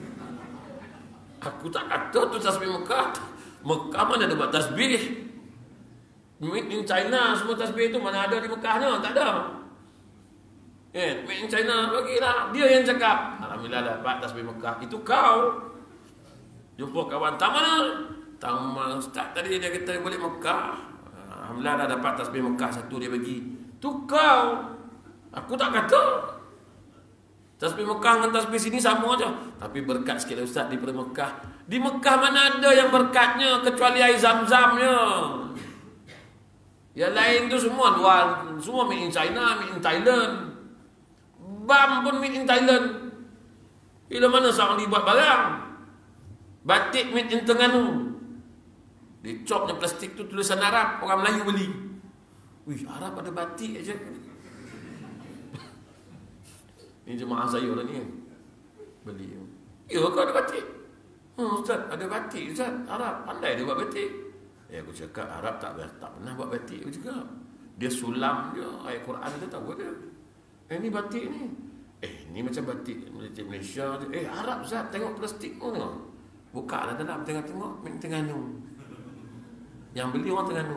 Aku tak kata tu tasbih Mekah. Mekah mana ada buat tasbih? Made in China, semua tasbih itu mana ada di Mekahnya? Tak ada. Eh, made in China, bagilah. Dia yang cakap. Alhamdulillah dapat tasbih Mekah. Itu kau. Jumpa kawan, tak mana? Tak mana Ustaz tadi dia kata balik Mekah. Alhamdulillah dah dapat tasbih Mekah satu dia bagi. Itu kau. Aku tak kata. Tasbih Mekah dengan tasbih sini sama aja. Tapi berkat sikit Ustaz di Mekah. Di Mekah mana ada yang berkatnya kecuali air zam-zamnya. Yang lain tu semua luar, semua made in China, made in Thailand. Bam pun made in Thailand. Bila mana seorang dibuat barang? Batik made in Terengganu. Dicopnya plastik tu tulisan Arab, orang Melayu beli. Wih, Arab ada batik aja. Ini jemaah saya lah ni. Beli. Ya, kau ada batik? Hmm, Ustaz, ada batik Ustaz. Arab, pandai dia buat batik. Eh, aku cakap Arab tak tak pernah buat batik. Aku cakap dia sulam je ayat Quran dia tahu dia. Eh, ni batik ni. Eh, ni macam batik batik Malaysia je. Eh, Arab Zat, tengok plastik tu tengok. Buka lah dalam tengok-tengok main Terengganu. Yang beli orang Terengganu.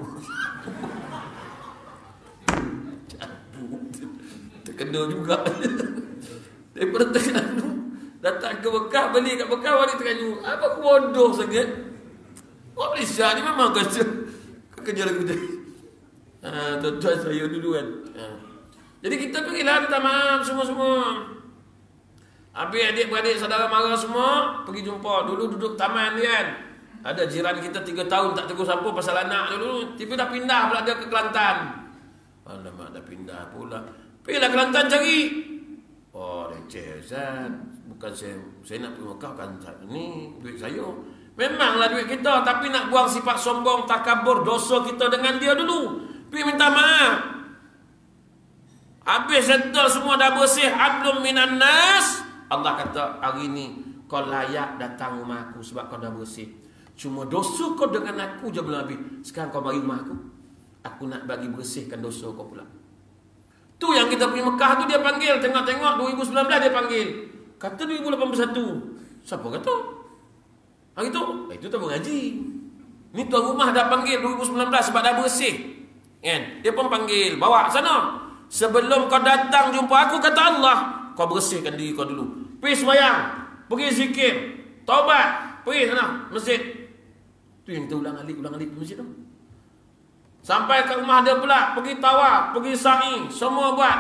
Terkena juga. Daripada Terengganu datang ke Mekah, beli kat Mekah, balik Terengganu. Apa bodoh sangat. Orang Malaysia ni memang kerja kerja lagi betul. Ha, tuan-tuan saya dulu kan. Ha. Jadi kita pergilah minta maaf semua-semua. Habis adik-beradik saudara mara semua pergi jumpa. Dulu duduk taman ni kan. Ada jiran kita tiga tahun tak tegur siapa pasal anak dulu. Tiba dah pindah pula dia ke Kelantan. Alamak, dah pindah pula. Pergilah Kelantan cari. Oh, receh Ustaz. Bukan saya saya nak pergi Mekah kan ni duit saya. Memanglah duit kita, tapi nak buang sifat sombong, takabur, dosa kita dengan dia dulu. Pergi minta maaf. Habis settle semua dah bersih, hablum minan nas. Allah kata, hari ni kau layak datang rumah aku sebab kau dah bersih. Cuma dosa kau dengan aku je belum habis. Sekarang kau bagi rumah aku. Aku nak bagi bersihkan dosa kau pula. Tu yang kita pergi Mekah tu dia panggil. Tengok-tengok dua ribu sembilan belas dia panggil. Kata dua ribu lapan puluh satu. Siapa kata? Hari tu, itu tak mengaji. Ni tuan rumah dah panggil dua ribu sembilan belas sebab dah bersih. Kan? Dia pun panggil, bawa sana. Sebelum kau datang jumpa aku, kata Allah, kau bersihkan diri kau dulu. Pergi sembahyang, pergi zikir, taubat, pergi sana, masjid. Tu yang kita ulang-alik, ulang-alik di masjid tu. Sampai ke rumah dia pula, pergi tawaf, pergi sa'i, semua buat.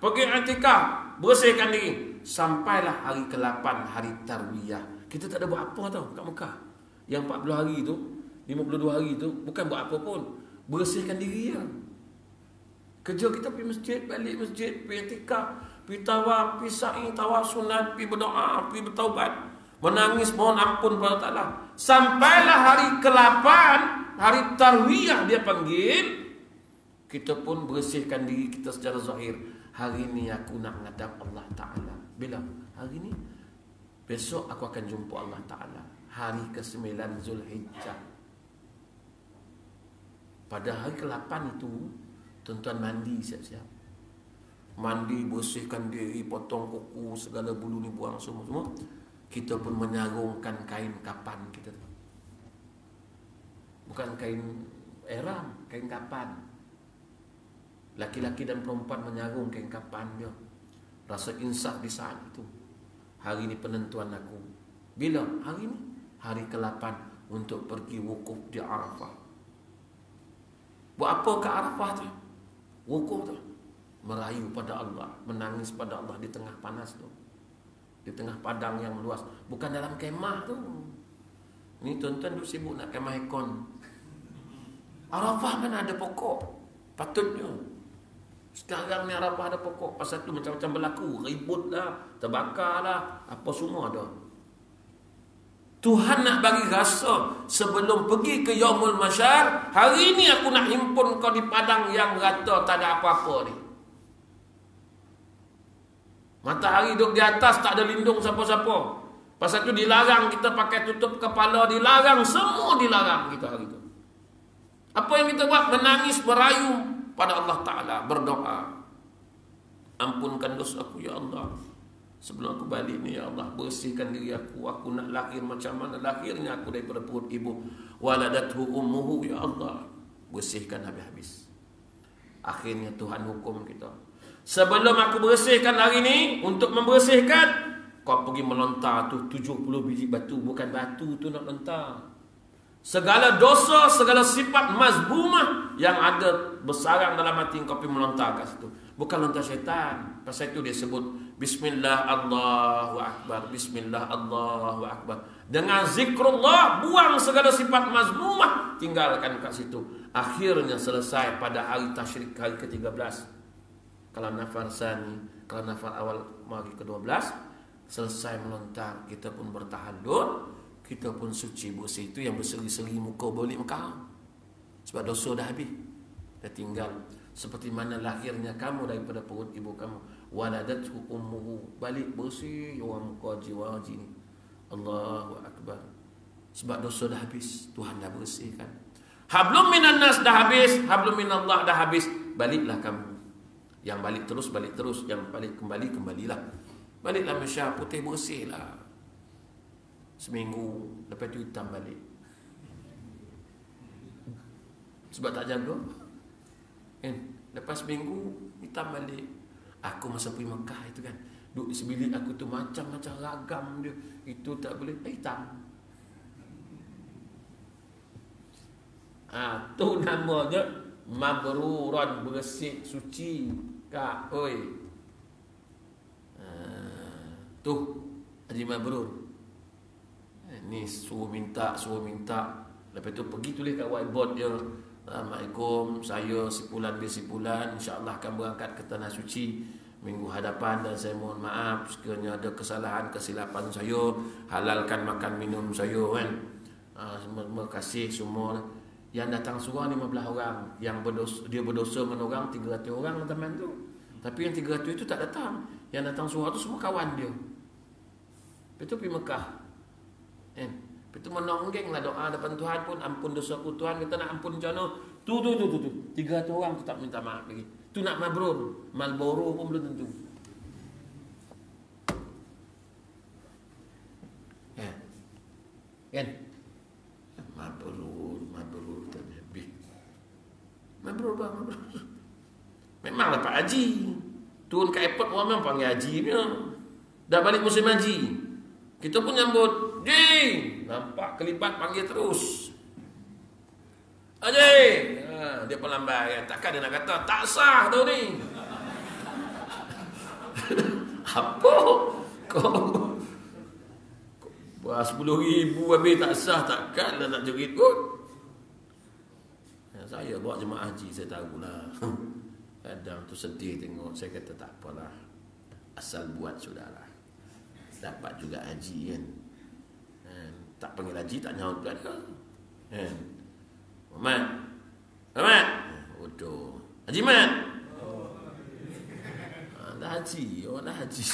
pergi i'tikaf, bersihkan diri. Sampailah hari ke lapan, hari tarwiyah. Kita tak ada buat apa tau kat Mekah. Yang empat puluh hari tu, lima puluh dua hari tu, bukan buat apa pun. Bersihkan diri ya. Kerja kita pergi masjid, balik masjid, pergi i'tikaf, pergi tawaf, pergi sa'i, tawaf sunat, pergi berdoa, pergi bertaubat, menangis mohon ampun kepada Allah Ta'ala. Sampailah hari ke lapan, hari tarwiyah dia panggil, kita pun bersihkan diri kita secara zahir. Hari ini aku nak menghadap Allah Ta'ala. Bila? Hari ini. Besok aku akan jumpa Allah Ta'ala. Hari ke sembilan Zulhijjah. Pada hari ke lapan itu, tuan-tuan mandi siap-siap. Mandi, bersihkan diri, potong kuku, segala bulu ni buang semua-semua. Kita pun menyarungkan kain kapan kita. Bukan kain ihram, kain kapan. Laki-laki dan perempuan menyarung kain kapan dia. Rasa insaf di saat itu. Hari ini penentuan aku. Bila? Hari ini. Hari ke lapan untuk pergi wukuf di Arafah. Buat apa ke Arafah tu? Wukuf tu. Merayu pada Allah. Menangis pada Allah di tengah panas tu. Di tengah padang yang luas. Bukan dalam kemah tu. Ni tuan-tuan duk sibuk nak kemah ikon. Arafah mana ada pokok. Patutnya. Sekarang ni Arafah ada pokok. Pasal tu macam-macam berlaku. Ribut lah. Terbakar lah. Apa semua ada. Tuhan nak bagi rasa sebelum pergi ke Yaumul Masyar, hari ni aku nak himpun kau di padang yang rata tak ada apa-apa ni. Matahari duduk di atas, tak ada lindung siapa-siapa. Pasal tu dilarang kita pakai tutup kepala, dilarang, semua dilarang kita hari tu. Apa yang kita buat? Menangis, merayu pada Allah Ta'ala, berdoa. Ampunkan dosa aku ya Allah. Sebelum aku balik ni ya Allah, bersihkan diri aku. Aku nak lahir macam mana lahirnya aku daripada perut ibu. Waladathu ummuhu ya Allah. Bersihkan habis-habis. Akhirnya Tuhan hukum kita. Sebelum aku bersihkan hari ni, untuk membersihkan, kau pergi melontar tu tujuh puluh biji batu. Bukan batu tu nak lontar. Segala dosa, segala sifat mazbumah yang ada bersarang dalam hati kau pergi melontar kat situ. Bukan lontar syaitan. Pasal itu dia sebut Bismillah Allahu Akbar. Bismillah Allahu Akbar. Dengan zikrullah, buang segala sifat mazmumah, tinggalkan kat situ. Akhirnya selesai pada hari tasyrik, hari ke tiga belas. Kalau nafar sani, kalau nafar awal hari ke dua belas, selesai melontar, kita pun bertahallul, kita pun suci bersih. Itu yang berseri-seri muka balik Mekah. Sebab dosa dah habis. Dah tinggal. Seperti mana lahirnya kamu daripada perut ibu kamu. Waladathu ummuhu. Balik bersih orang muka jiwa haji ni. Allahu Akbar. Sebab dosa dah habis. Tuhan dah bersihkan. Hablum minan nas dah habis. Hablum minallah dah habis. Baliklah kamu. Yang balik terus, balik terus. Yang balik kembali, kembalilah. Baliklah Masyar, putih bersih lah. Seminggu. Lepas tu hitam balik. Sebab tak jaga. Kan? Lepas seminggu hitam balik. Aku masa pergi Mekah itu kan, duduk di sebilik aku tu macam-macam ragam dia. Itu tak boleh, eh, hitam. Ah, tu namanya mabruran, bersih, suci. Kak, oi. Ah, tu Haji Mabrur. Ni suruh minta, suruh minta. Lepas tu pergi tulis kat whiteboard dia. Assalamualaikum, saya sipulan bin sipulan, insya-Allah akan berangkat ke tanah suci minggu hadapan dan saya mohon maaf sekiranya ada kesalahan kesilapan saya, halalkan makan minum saya kan. Ah, terima kasih semua. Yang datang surah lima belas orang, yang berdosa, dia berdosa dengan orang tiga ratus orang teman tu. Tapi yang tiga ratus itu tak datang. Yang datang surah tu semua kawan dia. Itu pergi Mekah. Kan? Itu menonggeng lah doa depan Tuhan pun, ampun dosaku Tuhan, kita nak ampun macam mana? Tu tu tu tu tu. tiga ratus orang tu tak minta maaf lagi. Tu nak mabrur, Marlboro pun belum tentu. Ya. Kan? Mabrur, mabrur tak habis. Mabrur apa? Mabrur. Memang dapat haji. Turun ke airport orang memang panggil haji punya. Dah balik musim haji. Kita pun nyambut, Jing! Nampak kelipat panggil terus. Haji! Ha, dia pun lambai. Takkan dia nak kata, tak sah tu ni. Apa? Kau buat sepuluh ribu habis tak sah, takkan lah tak jerit pun. Ya, saya bawa jemaah haji, saya tahulah. Kadang tu sedih tengok, saya kata tak apalah. Asal buat sudahlah. Dapat juga haji kan. kan. Tak panggil haji, tak nyaut pula dia. Kan. Muhammad. Muhammad. Bodoh. Haji Mat. Ha, dah haji, orang dah haji.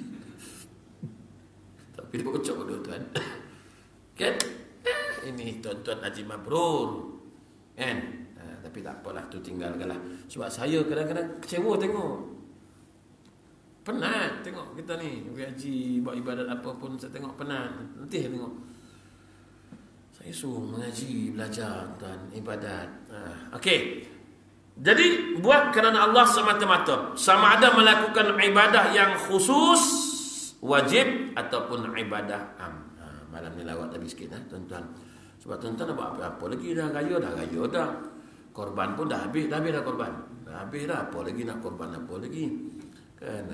Tapi dia bocok dulu tuan. Kan? Ini tuan-tuan haji mabrur. Kan? Ha, tapi tak apalah, tu tinggalkanlah. Sebab saya kadang-kadang kecewa tengok. Penat tengok kita ni pergi haji, buat ibadat apa pun saya tengok penat. Nanti saya tengok. Saya suruh mengaji, belajar tuan, ibadat. Ha, okey. Jadi buat kerana Allah semata-mata. Sama ada melakukan ibadah yang khusus, wajib, ataupun ibadah am. Ha, malam ni lawat habis sikit, ha, tuan-tuan. Sebab tuan-tuan nak buat apa-apa lagi dah raya, dah raya dah. Korban pun dah habis, dah habis dah korban. Dah habis dah, apa lagi nak korban apa lagi. Kan,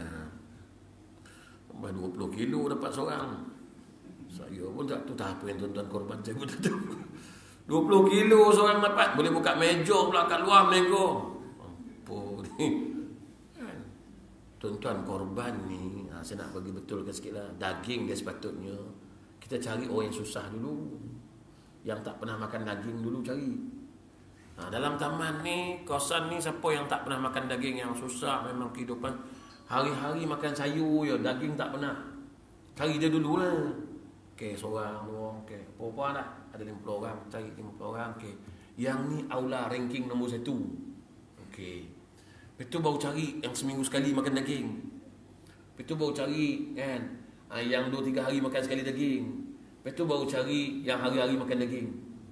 ha, dua puluh kilo dapat seorang. Saya pun tak tahu apa yang tuan-tuan korban, saya pun tak tahu. dua puluh kilo seorang dapat, boleh buka meja pula kat luar mego. Apa ni? Kan? Tuan-tuan korban ni, ha, saya nak bagi betulkan sikit lah. Daging dia sepatutnya kita cari orang yang susah dulu, yang tak pernah makan daging dulu cari. Ha, dalam taman ni, kawasan ni, siapa yang tak pernah makan daging yang susah, memang kehidupan hari-hari makan sayur ya, daging tak pernah. Cari dia dulu lah. Okey, seorang, dua, okey. Berapa dah? Ada lima puluh orang, cari lima puluh orang, okey. Yang ni aula ranking nombor satu. Okey. Lepas tu baru cari yang seminggu sekali makan daging. Lepas tu baru cari kan, yang dua tiga hari makan sekali daging. Lepas tu baru cari yang hari-hari makan daging.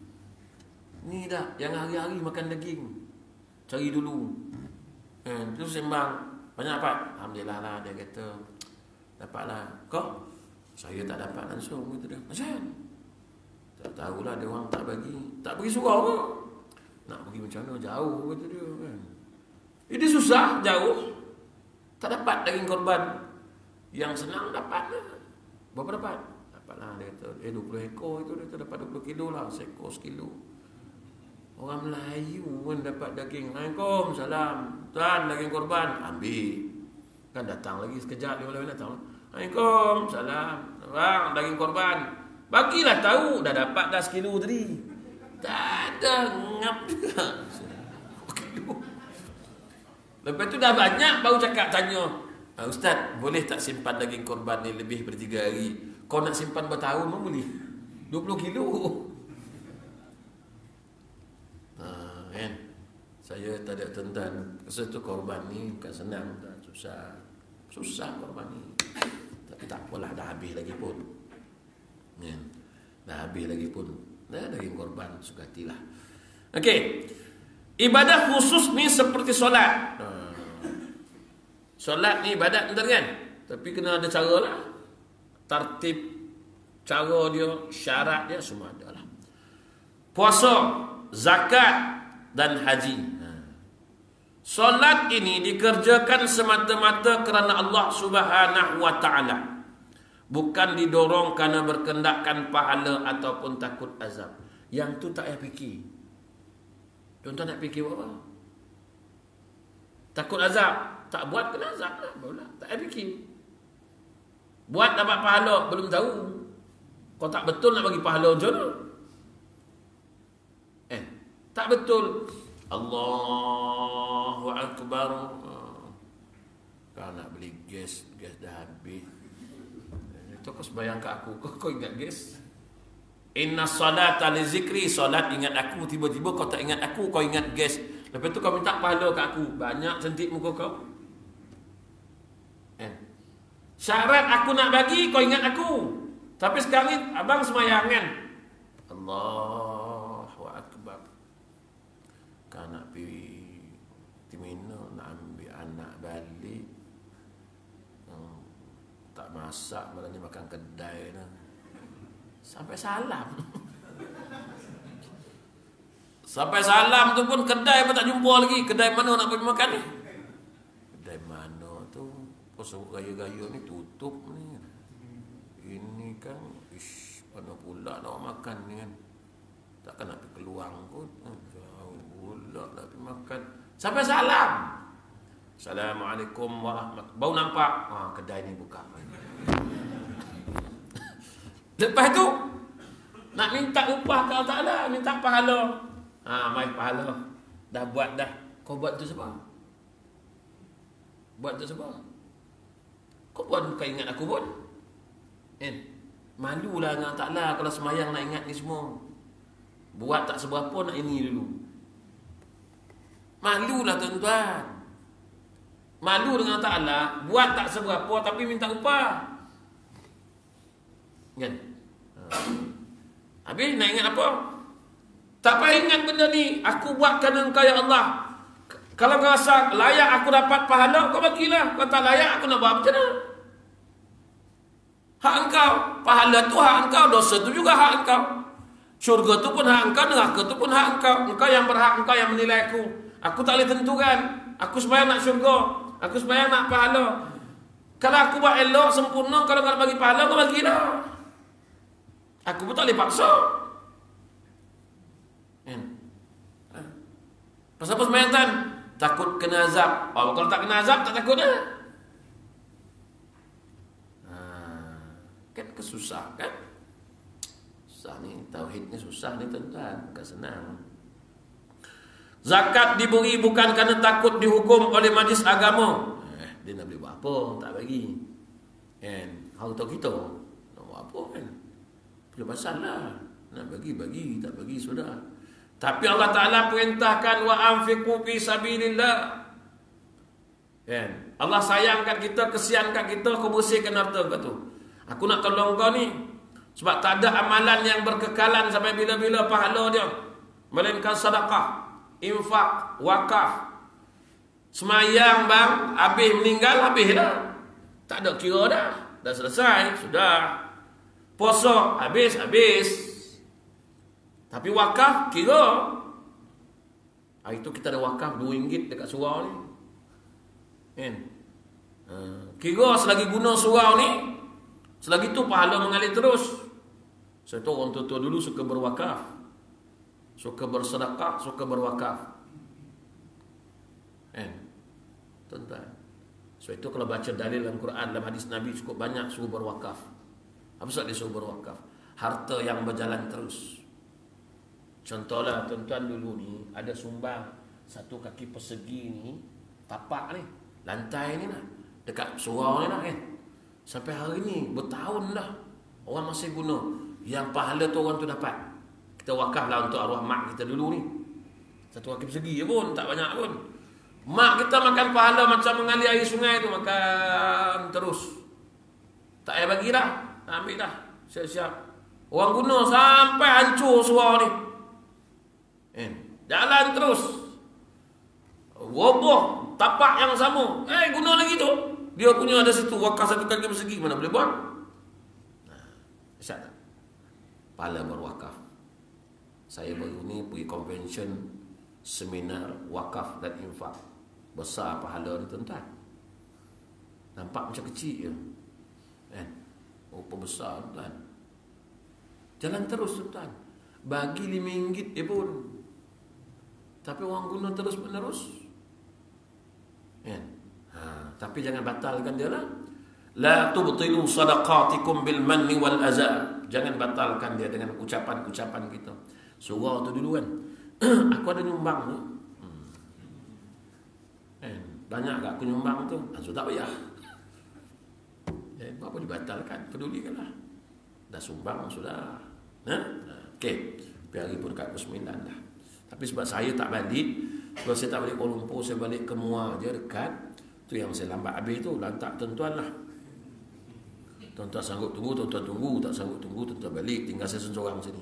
Ni dah, yang hari-hari makan daging. Cari dulu. Kan, tu sembang. Banyak dapat? Alhamdulillah lah, dia kata dapatlah. Kau? Saya tak dapat langsung, kata dia. Macam? Tak tahulah, dia orang tak bagi. Tak bagi surau ke? Nak pergi macam mana? Jauh, kata dia kan. Eh, dia susah, jauh. Tak dapat daging korban. Yang senang dapat lah. Berapa dapat? Dapatlah, dia kata. Eh, dua puluh ekor itu, dia kata dapat dua puluh kilo lah. Sekor sekilo. Orang Melayu pun dapat daging. Assalamualaikum, salam. Tuan, daging korban. Ambil. Kan datang lagi sekejap, dia boleh datang. Assalamualaikum, salam. Bang, daging korban. Bagilah tahu, dah dapat dah sekilo tadi. Tak ada, ngap juga. Lepas tu dah banyak, baru cakap tanya. Ustaz, boleh tak simpan daging korban ni lebih daripada tiga hari? Kau nak simpan bertahun pun boleh. dua puluh kilo. Kan? Saya tak ada tuan-tuan. Satu korban ni bukan senang, tak susah. Susah korban ni. Tapi tak apalah, dah habis lagi pun. Kan? Dah habis lagi pun. Dah daging korban, sukatilah. Okey. Ibadah khusus ni seperti solat. Solat ni ibadat betul kan? Tapi kena ada cara lah. Tertib cara dia, syarat dia semua ada lah. Puasa, zakat dan haji. Solat ini dikerjakan semata-mata kerana Allah Subhanahu wa taala. Bukan didorong kerana berkendakkan pahala ataupun takut azab. Yang tu tak payah fikir. Tuan-tuan nak fikir apa? Takut azab, tak buat kena azab lah. Barulah, tak payah fikir. Buat dapat pahala, belum tahu. Kau tak betul nak bagi pahala macam mana? Eh, tak betul. Allahu Akbar. Kau nak beli gas, gas dah habis. Itu kau sembahyang kat aku, kau, kau ingat gas? Inna salata li zikri, solat ingat aku. Tiba-tiba kau tak ingat aku, kau ingat gas. Lepas tu kau minta pahala kat aku. Banyak cantik muka kau. Eh. Syarat aku nak bagi, kau ingat aku. Tapi sekarang ni abang sembahyang kan? Allahu Akbar. Kau nak pergi Timino, nak ambil anak balik. Hmm, tak masak, malah ni makan kedai dah. Sampai salam. Sampai salam tu pun kedai pun tak jumpa lagi. Kedai mana nak pergi makan ni? Kedai mana tu? Kau suruh raya-raya ni tutup ni. Ini kan, ish, mana pula nak makan ni kan. Takkan nak pergi keluar kot. Jauh pula nak pergi makan. Sampai salam. Assalamualaikum warahmatullahi. Bau nampak, ha, kedai ni buka. Lepas tu nak minta upah ke Allah Ta'ala, minta pahala. Ha, mai pahala. Dah buat dah. Kau buat tu sebab? Buat tu sebab? Kau buat bukan ingat aku pun. Kan? Malulah dengan Allah Ta'ala kalau semayang nak ingat ni semua. Buat tak seberapa nak ini dulu. Malulah tuan-tuan. Malu dengan Allah Ta'ala, buat tak seberapa tapi minta upah. Kan? Habis nak ingat apa? Tak payah ingat benda ni. Aku buat kerana Engkau ya Allah. Kalau kau rasa layak aku dapat pahala, kau bagilah. Kalau tak layak, aku nak buat macam mana? Hak engkau. Pahala tu hak engkau. Dosa tu juga hak engkau. Syurga tu pun hak engkau. Neraka tu pun hak engkau. Engkau yang berhak, engkau yang menilai aku. Aku tak boleh tentukan. Aku sembahyang nak syurga. Aku sembahyang nak pahala. Kalau aku buat elok, sempurna, kalau kau nak bagi pahala, kau bagilah. Aku pun tak boleh paksa. Kan? Pasal apa sembahyang tan? Takut kena azab. Oh, kalau tak kena azab, tak takut dah. Ha, kan kesusah kan? Susah ni, tauhid ni susah ni tuan-tuan. Bukan senang. Zakat diberi bukan kerana takut dihukum oleh majlis agama. Eh, dia nak beli buat apa? Tak bagi. Kan? Harta kita. Nak buat apa kan? Dia pasal lah. Nak bagi, bagi. Tak bagi, sudah. Tapi Allah Ta'ala perintahkan wa anfiqu fi sabilillah. Kan? Allah sayangkan kita, kesiankan kita, kau bersihkan harta kau tu. Aku nak tolong kau ni. Sebab tak ada amalan yang berkekalan sampai bila-bila pahala dia. Melainkan sedekah, infak, wakaf. Semayang bang, habis meninggal, habis dah. Tak ada kira dah. Dah selesai, sudah. Puasa, habis, habis. Tapi wakaf, kira. Hari tu kita ada wakaf dua ringgit dekat surau ni. Kan? Kira selagi guna surau ni, selagi tu pahala mengalir terus. Saya tahu orang tua-tua dulu suka berwakaf. Suka bersedekah, suka berwakaf. Kan? Tuan-tuan. So itu kalau baca dalil dalam Quran, dalam hadis Nabi cukup banyak suruh berwakaf. Apa sebab dia suruh berwakaf? Harta yang berjalan terus. Contohlah tuan-tuan dulu ni ada sumbang satu kaki persegi ni, tapak ni, lantai ni lah, dekat surau ni lah kan. Sampai hari ni bertahun dah orang masih guna. Yang pahala tu orang tu dapat. Kita wakaf lah untuk arwah mak kita dulu ni. Satu kaki persegi pun tak banyak pun. Mak kita makan pahala macam mengalir air sungai tu, makan terus. Tak payah bagilah, ambil dah, siap-siap. Orang guna sampai hancur surau ni. Eh, jalan terus. Roboh tapak yang sama. Eh, guna lagi tu. Dia punya ada situ wakaf satu kaki persegi, mana boleh buat? Nah, siap tak? Pahala berwakaf. Saya baru ni pergi convention seminar wakaf dan infak. Besar pahala ni tuan-tuan. Nampak macam kecil je. Eh, rupa besar tuan. Jalan terus tuan. Bagi lima ringgit dia pun. Tapi orang guna terus menerus. Eh. Ha, tapi jangan batalkan dia lah. La tubtilu sadaqatikum bil manni wal azab. Jangan batalkan dia dengan ucapan-ucapan kita. Surau tu dulu kan. Aku ada nyumbang tu. Hmm. Eh, banyak tak aku nyumbang tu? Ah, sudah tak payah. Eh, apa dibatalkan? Pedulikanlah. Dah sumbang sudah. Ha? Okey. Hari pun dekat pukul sembilan dah. Tapi sebab saya tak balik, sebab saya tak balik Kuala Lumpur, saya balik ke Muar je dekat. Tu yang saya lambat habis tu, lantak tuan-tuan lah. Tuan-tuan sanggup tunggu, tuan-tuan tunggu, tak sanggup tunggu, tuan-tuan balik, tinggal saya seorang sini.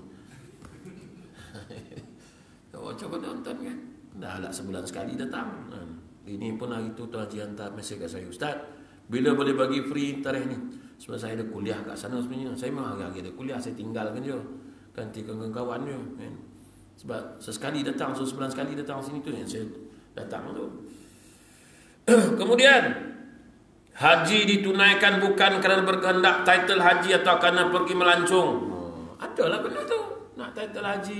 Kau macam mana tuan-tuan kan? Dah lah sebulan sekali datang. Ini pun hari tu Tuan Haji hantar mesej kat saya, Ustaz, bila boleh bagi free tarikh ni? Sebab saya ada kuliah kat sana sebenarnya. Saya memang hari-hari ada kuliah, saya tinggalkan je. Gantikan kawan-kawan je kan? Sebab sesekali datang, sebulan sekali datang sini tu yang saya datang tu. Kemudian Haji ditunaikan bukan kerana berkehendak title haji atau kerana pergi melancong. Oh, adalah benda tu, nak title haji.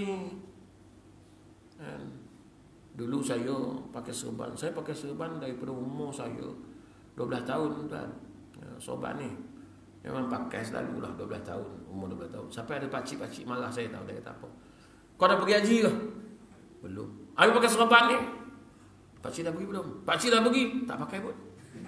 Kan? Dulu saya pakai serban. Saya pakai serban daripada umur saya dua belas tahun tuan. Ya, sobat ni memang pakai selalu lah dua belas tahun, umur dua belas tahun. Sampai ada pakcik-pakcik marah saya tahu dia kata apa. Kau dah pergi haji ke? Belum. Aku pakai serban ni. Pakcik dah pergi belum? Pakcik dah pergi. Tak pakai pun.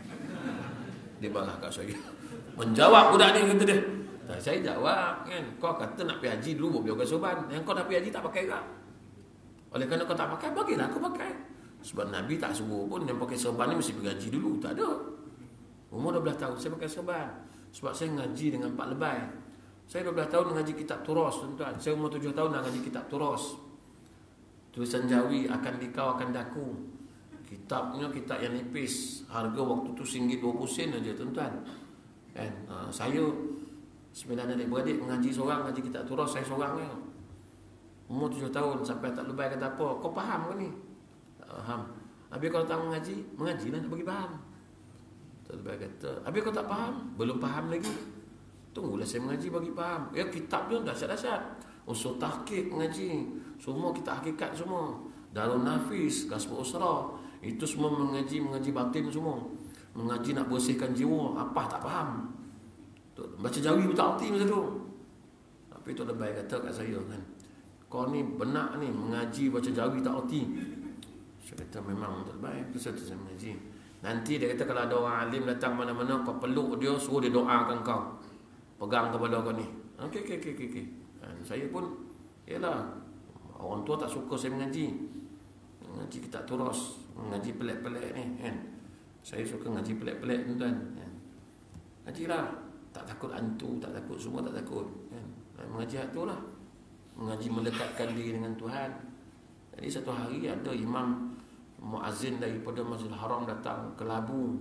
Dia marah kat saya. Menjawab budak ni kata dia. Tak, saya jawab kan. Kau kata nak pergi haji dulu bawa pakai serban. Yang kau dah pergi haji tak pakai ke? Oleh kerana kau tak pakai, bagilah aku pakai. Sebab Nabi tak suruh pun yang pakai serban ni mesti pergi haji dulu. Tak ada. Umur dua belas tahun saya pakai serban. Sebab saya ngaji dengan Pak Lebay. Saya dua belas tahun ngaji kitab Turos tuan-tuan. Saya umur tujuh tahun dah ngaji kitab Turos. Tulisan Jawi akan dikau akan daku. Kitabnya kitab yang nipis. Harga waktu tu singgit dua puluh sen aja tuan-tuan. Kan? Ha, saya sembilan adik-beradik mengaji seorang, ngaji kitab Turos saya seorang je. Umur tujuh tahun sampai tak Lebay kata apa, kau faham ke ni? Tak faham. Habis kau datang mengaji, mengajilah nak bagi faham. Tak Lebay kata, habis kau tak faham? Belum faham lagi. Tunggulah saya mengaji bagi faham. Ya kitab dia dahsyat-dahsyat. Usul tahqiq mengaji. Semua kitab hakikat semua. Darul Nafis, Kasbul Usra. Itu semua mengaji, mengaji batin semua. Mengaji nak bersihkan jiwa. Apa tak faham. Baca Jawi pun tak arti masa tu. Tapi Tok Lebay kata kat saya kan, kau ni benak ni mengaji baca Jawi tak arti. Saya kata memang Tok Lebay. Itu saya saya mengaji. Nanti dia kata kalau ada orang alim datang mana-mana, kau peluk dia, suruh dia doakan kau. Pegang kepala kau ni. Okey, okey, okey, okey. Dan saya pun, yalah, orang tua tak suka saya mengaji. Mengaji kitab Turos, mengaji pelik-pelik ni kan. Saya suka ngaji pelik-pelik tuan-tuan. Kan? Ngajilah. Tak takut hantu, tak takut semua, tak takut. Kan? Mengaji hak tu lah. Mengaji melekatkan diri dengan Tuhan. Jadi satu hari ada imam muazzin daripada Masjidil Haram datang ke Labu.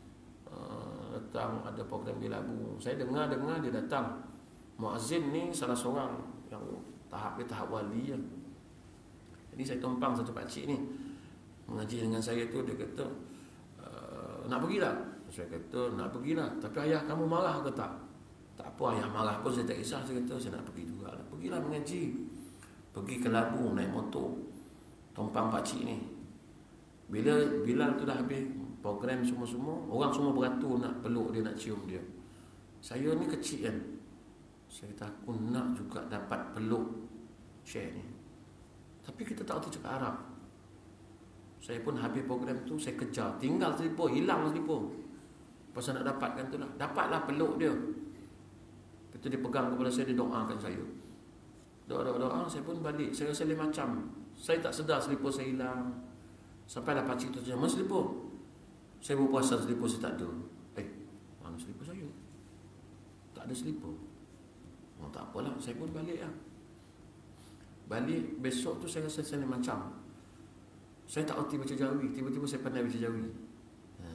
Uh, datang ada program di Labu. Saya dengar-dengar dia datang. Muazzin ni salah seorang yang tahap dia tahap wali ya. Jadi saya tumpang satu pakcik ni mengaji dengan saya tu, dia kata uh, nak pergi tak? Saya kata nak pergilah. Tapi ayah kamu marah ke tak? Tak apa, ayah marah pun saya tak kisah. Saya kata saya nak pergi juga lah. Pergilah mengaji. Pergi ke Labu naik motor. Tumpang pakcik ni. Bila Bilal tu dah habis program semua-semua, orang semua beratur nak peluk dia, nak cium dia. Saya ni kecil kan. Saya kata aku nak juga dapat peluk Syekh ni. Tapi kita tak tahu cakap Arab. Saya pun habis program tu, saya kejar. Tinggal selipur, hilang selipur. Pasal nak dapatkan tu lah. Dapatlah peluk dia. Lepas tu dia pegang kepala saya, dia doakan saya. Doa-doa-doa, saya pun balik. Saya rasa lain macam. Saya tak sedar selipur saya hilang. Sampai dah pakcik tu tanya, mana selipur? Saya berpuasa selipur saya tak ada. Eh, mana selipur saya? Tak ada selipur. Oh, tak apalah, saya pun balik lah. Balik, besok tu saya rasa saya lain macam. Saya tak erti baca Jawi. Tiba-tiba saya pandai baca Jawi. Ha.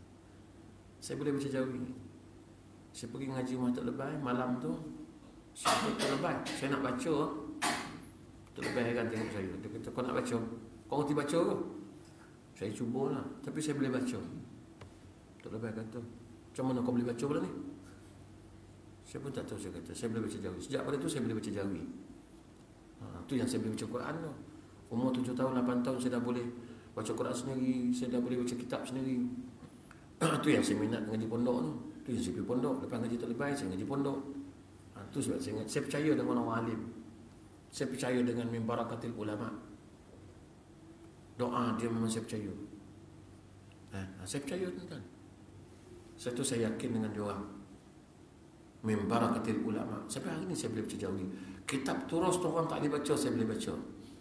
Saya boleh baca Jawi. Saya pergi ngaji rumah Tok Lebay. Malam tu saya Tok Lebay, saya nak baca. Tok Lebay heran tengok saya. Dia kata, kau nak baca? Kau erti baca ke? Saya cubalah. Tapi saya boleh baca. Tok Lebay kata, macam mana kau boleh baca pula ni? Saya pun tak tahu. Saya kata, saya boleh baca Jawi. Sejak pada tu saya boleh baca Jawi. Ha, tu yang saya boleh baca Quran tu. Umur tujuh tahun, lapan tahun saya dah boleh baca Quran sendiri. Saya dah boleh baca kitab sendiri. Tu yang saya minat ngaji pondok tu. Tu yang saya pergi pondok. Lepas ngaji Tok Lebay, saya ngaji pondok. Ha, tu sebab saya, saya percaya dengan orang alim. Saya percaya dengan min barakatil ulama. Doa dia memang saya percaya. Ha, saya percaya tuan-tuan. Satu saya yakin dengan dia orang. Min barakatil ulama. Sampai hari ni saya boleh baca Jawi. Kitab Turos tu orang tak boleh baca, saya boleh baca.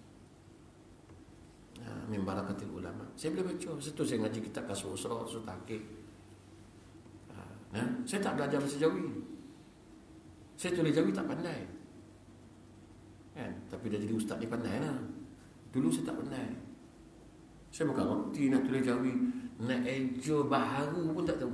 Ha, min barakatil ulama. Saya boleh baca. Situ saya ngaji kitab Kasbul Usra, Usul Tahqiq. Ha, nah, saya tak belajar bahasa Jawi. Saya tulis Jawi tak pandai. Kan? Tapi dah jadi ustaz ni pandai lah. Dulu saya tak pandai. Saya bukan reti nak tulis Jawi. Nak eja baharu pun tak tahu.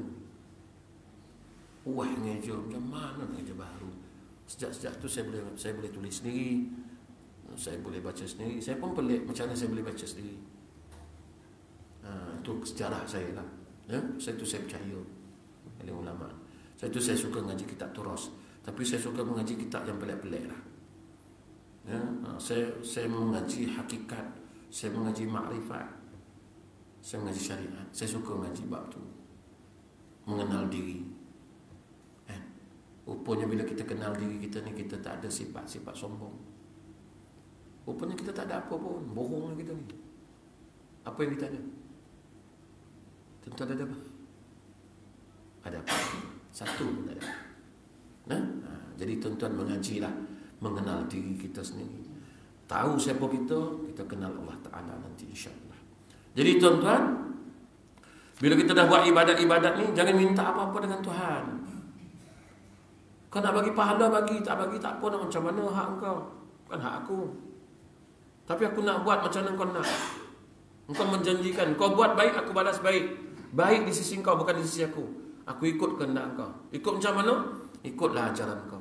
Wah, ngeja macam mana nak ngeja baharu. Sejak-sejak tu saya boleh saya boleh tulis sendiri. Saya boleh baca sendiri. Saya pun pelik macam mana saya boleh baca sendiri. Ha, itu sejarah saya lah. Ya, saya tu saya percaya. oleh ulama. Saya itu saya suka mengaji kitab Turas, tapi saya suka mengaji kitab yang pelik-pelik lah. Ya, saya saya mengaji hakikat, saya mengaji makrifat, saya mengaji syariat. Saya suka mengaji bab tu, mengenal diri. Eh, rupanya bila kita kenal diri kita ni, kita tak ada sifat-sifat sombong. Rupanya kita tak ada apa pun, bohong kita ni. Apa yang kita ada? Tentu ada apa? Ada apa? Satu pun tak ada. Nah, ha, jadi tuan-tuan mengajilah, mengenal diri kita sendiri. Tahu siapa kita, kita kenal Allah Ta'ala nanti insya-Allah. Jadi tuan-tuan, bila kita dah buat ibadat-ibadat ni, jangan minta apa-apa dengan Tuhan. Kau nak bagi pahala, bagi. Tak bagi tak apa, nak macam mana hak kau. Bukan hak aku. Tapi aku nak buat macam mana kau nak. Engkau menjanjikan, kau buat baik, aku balas baik. Baik di sisi kau, bukan di sisi aku. Aku ikut kehendak kau. Ikut macam mana? Ikutlah ajaran kau.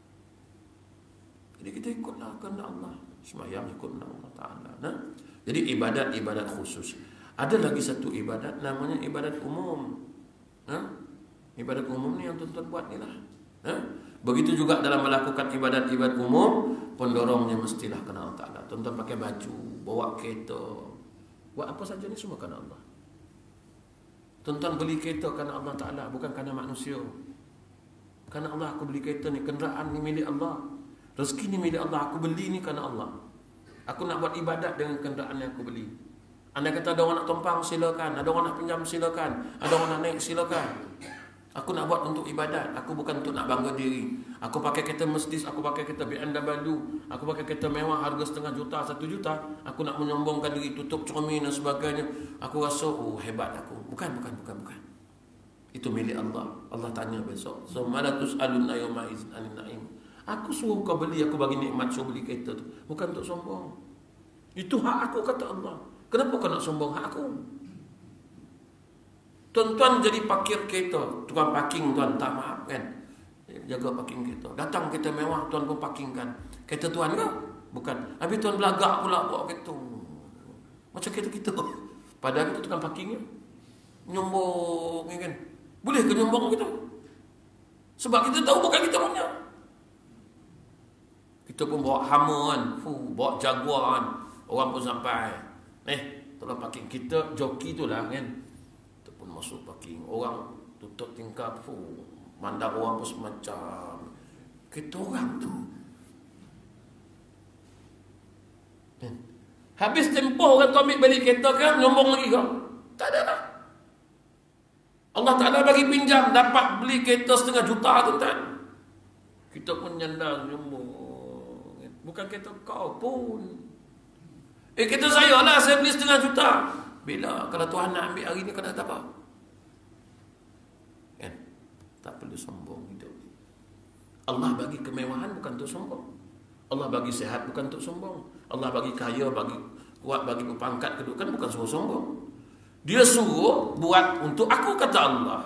Jadi kita ikutlah kehendak Allah. Sembahyang ikut kehendak Allah Ta'ala. Nah? Jadi ibadat-ibadat khusus. Ada lagi satu ibadat, namanya ibadat umum. Nah? Ibadat umum ni yang tuan-tuan buat ni lah. Nah? Begitu juga dalam melakukan ibadat-ibadat umum, pendorongnya mestilah kerana Allah Ta'ala. Tuan-tuan pakai baju, bawa kereta, buat apa saja ni semua kerana Allah. Tuan-tuan beli kereta kerana Allah Ta'ala, bukan kerana manusia. Kerana Allah aku beli kereta ni, kenderaan ni milik Allah. Rezeki ni milik Allah, aku beli ni kerana Allah. Aku nak buat ibadat dengan kenderaan yang aku beli. Anda kata ada orang nak tumpang, silakan. Ada orang nak pinjam, silakan. Ada orang nak naik, silakan. Aku nak buat untuk ibadat. Aku bukan untuk nak bangga diri. Aku pakai kereta Mercedes, aku pakai kereta B M W, aku pakai kereta mewah harga setengah juta, satu juta. Aku nak menyombongkan diri, tutup cermin dan sebagainya. Aku rasa, oh hebat aku. Bukan, bukan, bukan, bukan. Itu milik Allah. Allah tanya besok. So, malatus alun ayoma izin anin naim. Aku suruh kau beli, aku bagi nikmat, suruh beli kereta tu. Bukan untuk sombong. Itu hak aku, kata Allah. Kenapa kau nak sombong hak aku? Tuan-tuan jadi parkir kereta, tukang parking tuan, tak maaf kan, jaga parking kereta. Datang kereta mewah, tuan pun parkingkan. Kereta tuan ke? Bukan. Habis tuan belagak pula bawa kereta. Macam kereta kita. Padahal kita tukang parkingnya. Nyombong kan. Boleh ke nyombong kita? Sebab kita tahu bukan kita punya. Kita pun bawa Hummer kan, Fuh, bawa Jaguar kan. Orang pun sampai. Eh, tolong parking kita, joki tu lah kan. Kita pun masuk parking. Orang tutup tingkap, fuh, mandang orang pun semacam. Kita orang tu. Kan? Habis tempoh orang tu ambil balik kereta kan, nyombong lagi kau? Tak ada lah. Allah Ta'ala bagi pinjam, dapat beli kereta setengah juta tu kan. Kita pun nyandang, nyombong. Bukan kereta kau pun. Eh, kereta saya lah, saya beli setengah juta. Bila? Kalau Tuhan nak ambil hari ni, kau nak kata apa? Kan? Tak perlu sombong hidup. Allah bagi kemewahan bukan untuk sombong. Allah bagi sehat bukan untuk sombong. Allah bagi kaya, bagi kuat, bagi pangkat, kedudukan bukan suruh sombong. Dia suruh buat untuk aku, kata Allah.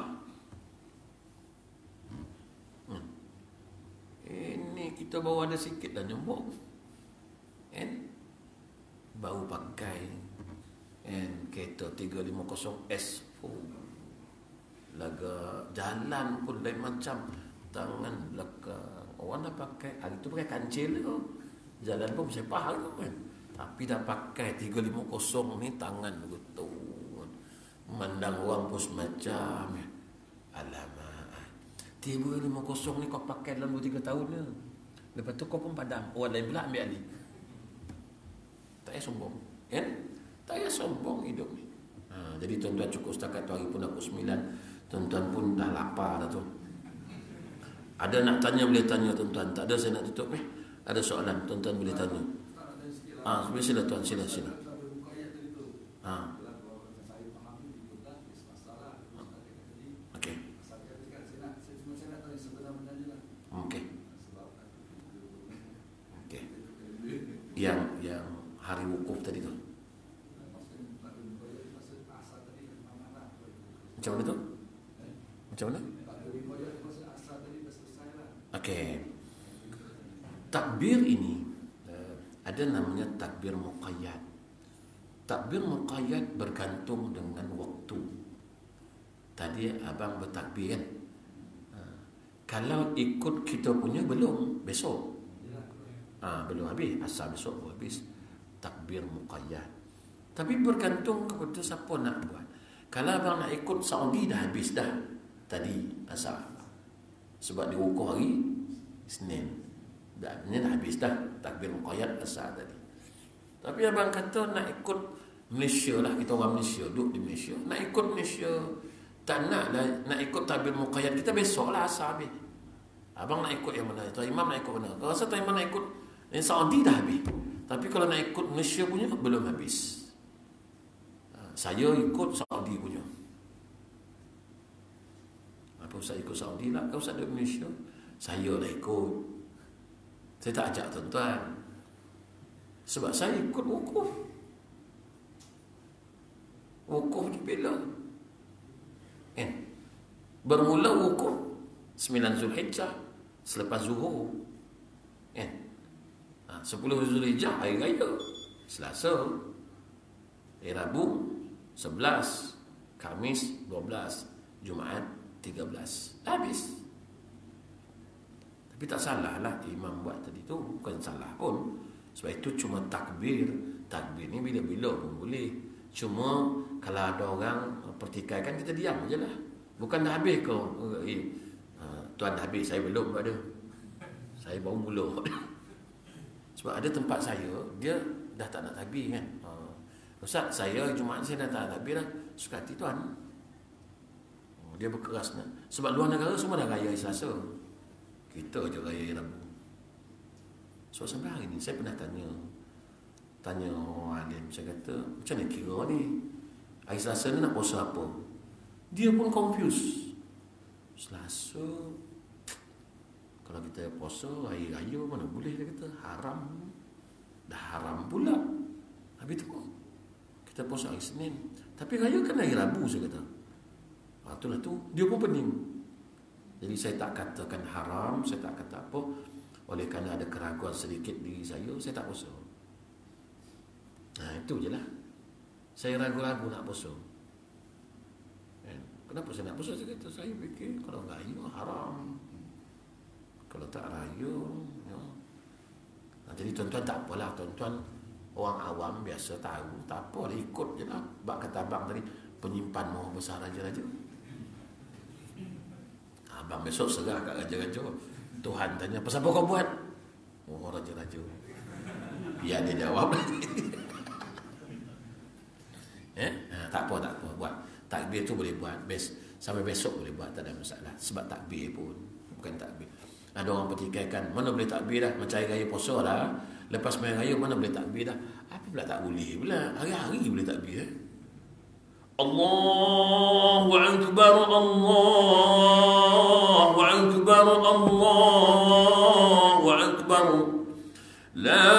Hmm. Ini kita baru ada sikit dah nyombong. Kan? Baru pakai kan, kereta tiga lima kosong S. Oh. Laga jalan pun lain macam. Tangan belakang. Orang dah pakai, hari tu pakai kancil tu. Jalan pun sepah tu kan. Tapi dah pakai tiga lima kosong ni, tangan begitu. Mandang orang pun semacam. Alamak. tiga lima kosong ni kau pakai dalam dua tiga tahun ni. Lepas tu kau pun padam. Orang lain pula ambil alih. Tak payah sombong. Kan? Tak payah sombong hidup ni. Ha, jadi tuan-tuan cukup setakat tu, hari pun dah pukul sembilan. Tuan-tuan pun dah lapar dah tu. Ada nak tanya boleh tanya tuan-tuan. Tak ada saya nak tutup eh. Ada soalan tuan-tuan boleh tanya. Ah, ha, sila tuan, sila sila. Ha. Okey. Okey. Okey. Yang yang hari wukuf tadi tu. Macam mana tu? Macam mana? Okey. Takbir ini uh, ada namanya takbir muqayyad. Takbir muqayyad bergantung dengan waktu. Tadi abang bertakbir kan? Kalau ikut kita punya belum, besok. Ah, belum habis, asal besok pun habis. Takbir muqayyad. Tapi bergantung kepada siapa nak buat. Kalau abang nak ikut Saudi dah habis dah tadi asal. Sebab dia wukuf hari Isnin. Dah, ini dah habis dah takbir muqayyad asal tadi. Tapi abang kata nak ikut Malaysia lah, kita orang Malaysia, duduk di Malaysia. Nak ikut Malaysia, tak nak lah, nak ikut takbir muqayyad kita besok lah asal habis. Abang nak ikut yang mana? Tuan Imam nak ikut mana? Kalau rasa Tuan Imam nak ikut yang Saudi dah habis. Tapi kalau nak ikut Malaysia punya belum habis. Saya ikut Saudi punya. Apa usah ikut Saudi lah? Kau usah di Malaysia. Saya lah ikut. Saya tak ajak tuan-tuan. Sebab saya ikut wukuf. Wukuf ni bila? Kan? Bermula wukuf sembilan Zulhijjah selepas Zuhur. Kan? Ha, sepuluh Zulhijjah hari raya. Selasa. Hari Rabu sebelas, Khamis dua belas, Jumaat tiga belas. Habis. Tapi tak salah lah imam buat tadi tu. Bukan salah pun. Sebab itu cuma takbir. Takbir ni bila-bila pun boleh. Cuma kalau ada orang pertikaikan, kita diam je lah. Bukan dah habis kau. Eh, tuan dah habis, saya belum ada. Saya baru mula. Sebab ada tempat saya, dia dah tak nak takbir kan. Ustaz, saya Jumaat saya dah tak takbir dah. Suka hati tuan. Oh, dia berkeras nak. Sebab luar negara semua dah raya Selasa. Kita je raya Rabu. So sampai hari ni saya pernah tanya Tanya orang alim. Saya kata, macam mana kira ni? Hari Selasa ni nak puasa apa? Dia pun confused. Selasa, kalau kita puasa hari raya mana boleh, dia kata. Haram. Dah haram pula. Habis tu kita puasa hari Senin. Tapi raya kan hari Rabu, saya kata. Ha, itulah tu. Dia pun pening. Jadi saya tak katakan haram, saya tak kata apa. Oleh kerana ada keraguan sedikit diri saya, saya tak puasa. Nah, itu je lah. Saya ragu-ragu nak puasa. Kenapa saya nak puasa? Saya kata, saya fikir kalau raya haram. Kalau tak raya, ya. Nah, jadi tuan-tuan tak apalah, tuan-tuan orang awam biasa tahu, tak apa lah, ikut je lah. Bak kata abang tadi, penyimpan mahu besar raja-raja. Abang besok serah kat raja-raja. Tuhan tanya, pasal apa kau buat? Oh, raja-raja. Biar dia jawab. eh? Ha, tak apa, tak apa, buat. Takbir tu boleh buat. Bes, sampai besok boleh buat, tak ada masalah. Sebab takbir pun, bukan takbir. Ada orang pertikaikan, mana boleh takbir dah? Macam hari raya puasa dah. Lepas main raya, mana boleh takbir dah? Apa pula tak boleh pula? Hari-hari boleh takbir. Eh? Allahu Akbar, Allahu Akbar, Allahu Akbar. La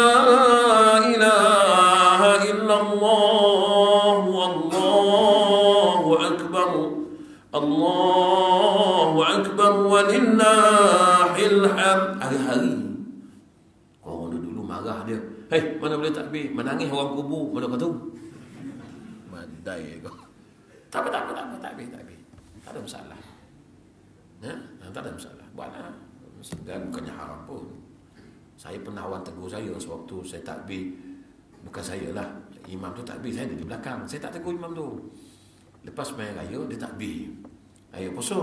ilaha illallah, Allahu Akbar, Allahu Akbar, walillahil hamd. Hari-hari. Orang dulu marah dia. Hei, mana boleh takbir? Menangis orang kubur, mana kau tahu? Madai kau. Tak apa, tak apa, tak apa, takbir, takbir. Tak ada masalah. Ya? Tak ada masalah. Buatlah. Dan bukannya haram pun. Saya pernah awak tegur saya sewaktu saya takbir. Bukan saya lah. Imam tu takbir, saya ada di belakang. Saya tak tegur imam tu. Lepas main raya, dia takbir. Raya puasa.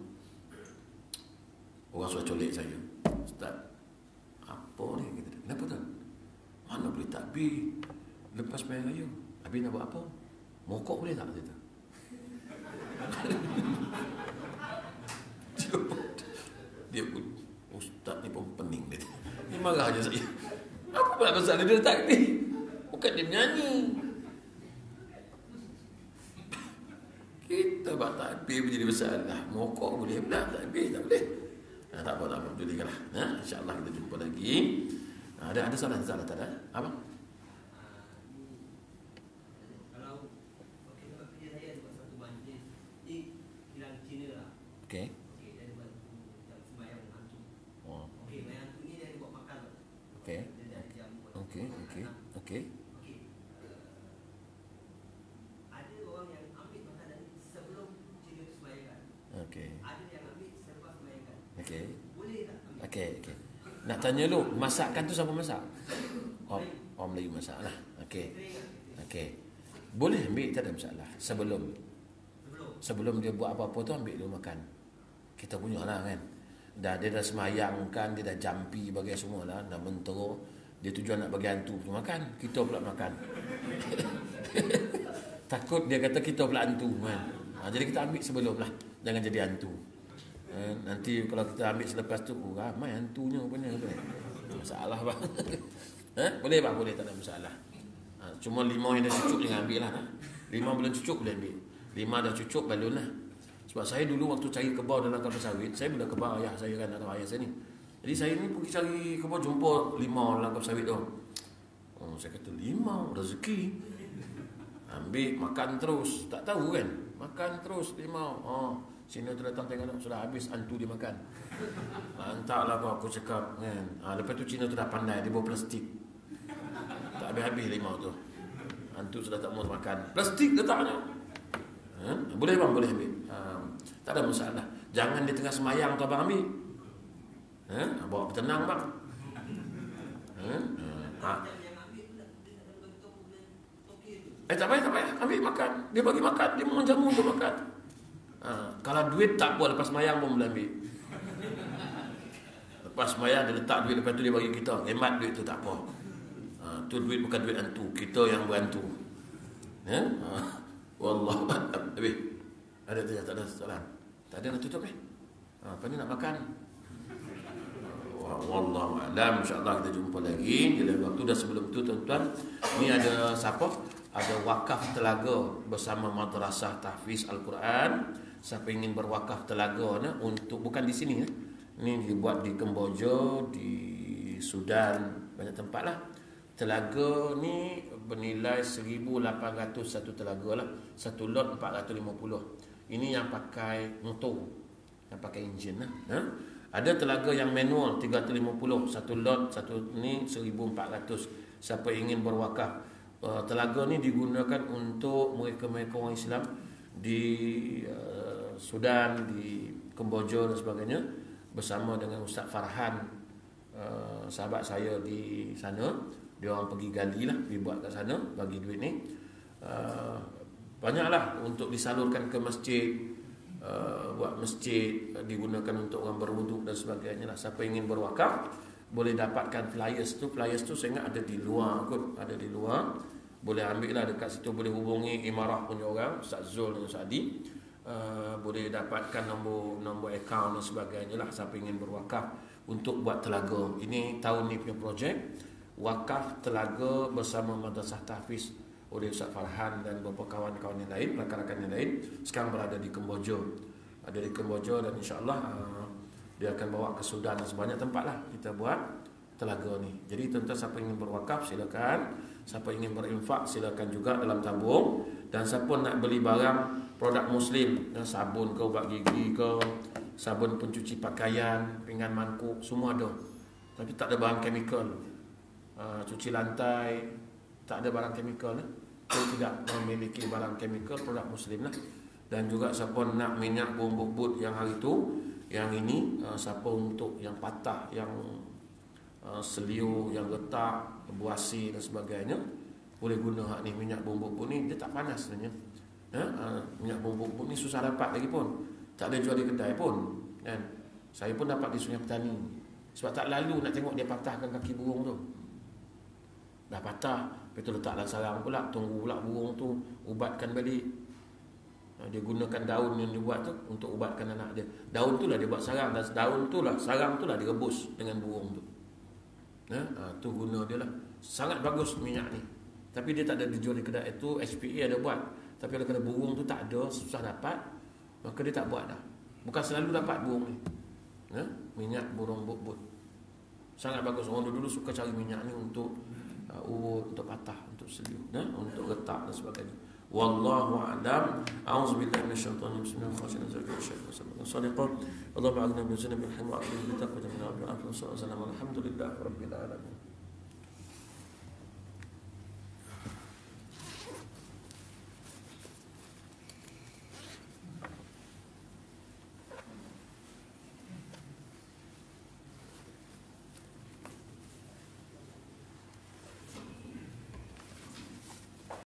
Orang suruh colek saya. Ustaz, apa ni? Kenapa tu? Mana boleh takbir lepas main raya? Habis nak buat apa? Mokok boleh tak? Dia, dia pun, dia pun ustaz ni pun pening dia. Dia marah je saya. Apa pula pasal dia takbir? Bukan dia nyanyi. Kita buat takbir menjadi masalah. Mokok boleh pula, takbir tak boleh. Ha, tak apa, tak apa. Jadikanlah. Ha, InsyaAllah kita jumpa lagi. Ha, ada ada soalan, soalan tak ada? Apa? Okey. Okey, dia buat sembahyang hantu. Oh. Okey, sembahyang hantu ni dia ada buat makan. Okey. Dia ada jamu. Okey, okey. Okey. Okey. Ada orang yang ambil makanan sebelum dia sembahyang. Okey. Ada yang ambil selepas sembahyang. Okey, okey. Nak tanya lu, masakan tu siapa masak? Oh, orang Melayu masak lah. Okey. Okey. Boleh ambil, tak ada masalah. Sebelum sebelum dia buat apa-apa tu, ambil dulu makan. Kita punya lah kan. Dah dia dah semayang kan, dia dah jampi bagi semua lah, dah mentera. Dia tujuan nak bagi hantu tu makan, kita pula makan. Takut dia kata kita pula hantu kan. Ha, jadi kita ambil sebelum lah, jangan jadi hantu. Ha, nanti kalau kita ambil selepas tu, oh, ramai hantunya punya. Masalah bang. Ha? Boleh bang, boleh, tak ada masalah. Ha, cuma lima yang dah cucuk jangan ambil lah. Ha? Lima belum cucuk boleh ambil. Lima dah cucuk balun lah. Sebab saya dulu waktu cari kebau dalam kelapa sawit, saya bila kebau ayah saya kan, atau ayah saya ni. Jadi saya ni pergi cari kebau, jumpa lima dalam kelapa sawit tu. Oh, saya kata lima rezeki. Ambil makan terus, tak tahu kan. Makan terus lima. Oh, sini tu datang tengok sudah habis, hantu dia makan. Entahlah apa aku cakap kan. Ha, lepas tu Cina tu dah pandai, dia bawa plastik. Tak habis-habis limau tu. Hantu sudah tak mau makan. Plastik letaknya. Ha? Boleh bang, boleh ambil. Ha, tak ada masalah. Jangan di tengah semayang tu abang ambil. Ha? Bawa tenang bang. Ha? Ha. Eh tak payah, tak payah. Ambil makan. Dia bagi makan, dia mohon jamu untuk makan. Ha. Kalau duit tak apa, lepas semayang pun boleh ambil. Lepas semayang dia letak duit, lepas tu dia bagi kita. Hemat duit tu tak apa. Ha, tu duit bukan duit hantu, kita yang berhantu. Ya? Ha? Wallahu a'lam. Habis. Ada tu tak ada soalan? Tak ada nak tutup eh? Ha, apa ni nak makan? Wallahu a'lam. Insya-Allah kita jumpa lagi di lain waktu. Dan sebelum tu tuan-tuan, ni ada siapa? Ada wakaf telaga bersama Madrasah Tahfiz Al-Quran. Siapa ingin berwakaf telaga ni untuk, bukan di sini eh? Ini dibuat di Kemboja, di Sudan, banyak tempat lah. Telaga ni bernilai seribu lapan ratus satu telaga lah. Satu lot empat ratus lima puluh. Ini yang pakai motor, yang pakai enjin lah. Ha? Ada telaga yang manual tiga ratus lima puluh. Satu lot, satu ni seribu empat ratus. Siapa ingin berwakaf. Uh, telaga ni digunakan untuk mereka-mereka orang Islam di uh, Sudan, di Kemboja dan sebagainya, bersama dengan Ustaz Farhan, uh, sahabat saya di sana. Dia orang pergi gali lah, dia buat kat sana, bagi duit ni. Uh, banyaklah untuk disalurkan ke masjid, uh, buat masjid, uh, digunakan untuk orang berwuduk dan sebagainya lah. Siapa ingin berwakaf, boleh dapatkan flyers tu. Flyers tu saya ingat ada di luar kot, ada di luar. Boleh ambil lah dekat situ, boleh hubungi Imarah punya orang, Ustaz Zul dan Ustaz Adi. Uh, boleh dapatkan nombor nombor akaun dan sebagainya lah. Siapa ingin berwakaf untuk buat telaga. Ini tahun ni punya projek wakaf telaga bersama Madrasah Tahfiz oleh Ustaz Farhan dan beberapa kawan-kawan yang lain, rakan-rakan yang lain. Sekarang berada di Kemboja. Ada di Kemboja dan insya-Allah uh, dia akan bawa ke Sudan dan sebanyak tempat lah kita buat telaga ni. Jadi tuan-tuan, siapa ingin berwakaf silakan. Siapa ingin berinfak silakan juga dalam tabung. Dan siapa nak beli barang produk muslim, sabun ke, ubat gigi ke, sabun pencuci pakaian, pinggan mangkuk, semua ada. Tapi tak ada bahan chemical. Uh, cuci lantai tak ada barang chemical. Eh? Saya tidak memiliki barang chemical, produk muslim lah. Dan juga siapa nak minyak bubuk yang hari tu, yang ini uh, siapa untuk yang patah, yang uh, seliu, yang retak, buasi dan sebagainya, boleh guna hak ni. Minyak bubuk ni dia tak panas sebenarnya. Ha? Uh, minyak bubuk ni susah dapat lagi pun, tak ada jual di kedai pun kan? Saya pun dapat di Sungai Petani. Sebab tak lalu nak tengok dia patahkan kaki burung tu. Dah patah, lepas tu letak dalam sarang pula, tunggu pula burung tu ubatkan balik. Dia gunakan daun yang dia buat tu untuk ubatkan anak dia. Daun tu lah dia buat sarang, dan daun tu lah, sarang tu lah direbus dengan burung tu. Ha? Ha, tu guna dia lah. Sangat bagus minyak ni. Tapi dia tak ada dijual di kedai. Itu H P A ada buat. Tapi kalau kena burung tu tak ada, susah dapat, maka dia tak buat dah. Bukan selalu dapat burung ni. Ha? Minyak burung but-but. Sangat bagus. Orang dulu suka cari minyak ni untuk uh, urut, untuk patah, untuk seliu, ha? Untuk retak dan sebagainya. Wallahu a'lam. A'udzubillahi minasyaitonir rajim. Bismillahirrahmanirrahim. Allahumma a'inna bi zinnatil hamd wa a'inna bi taqwa min al-afwi. Alhamdulillah rabbil alamin.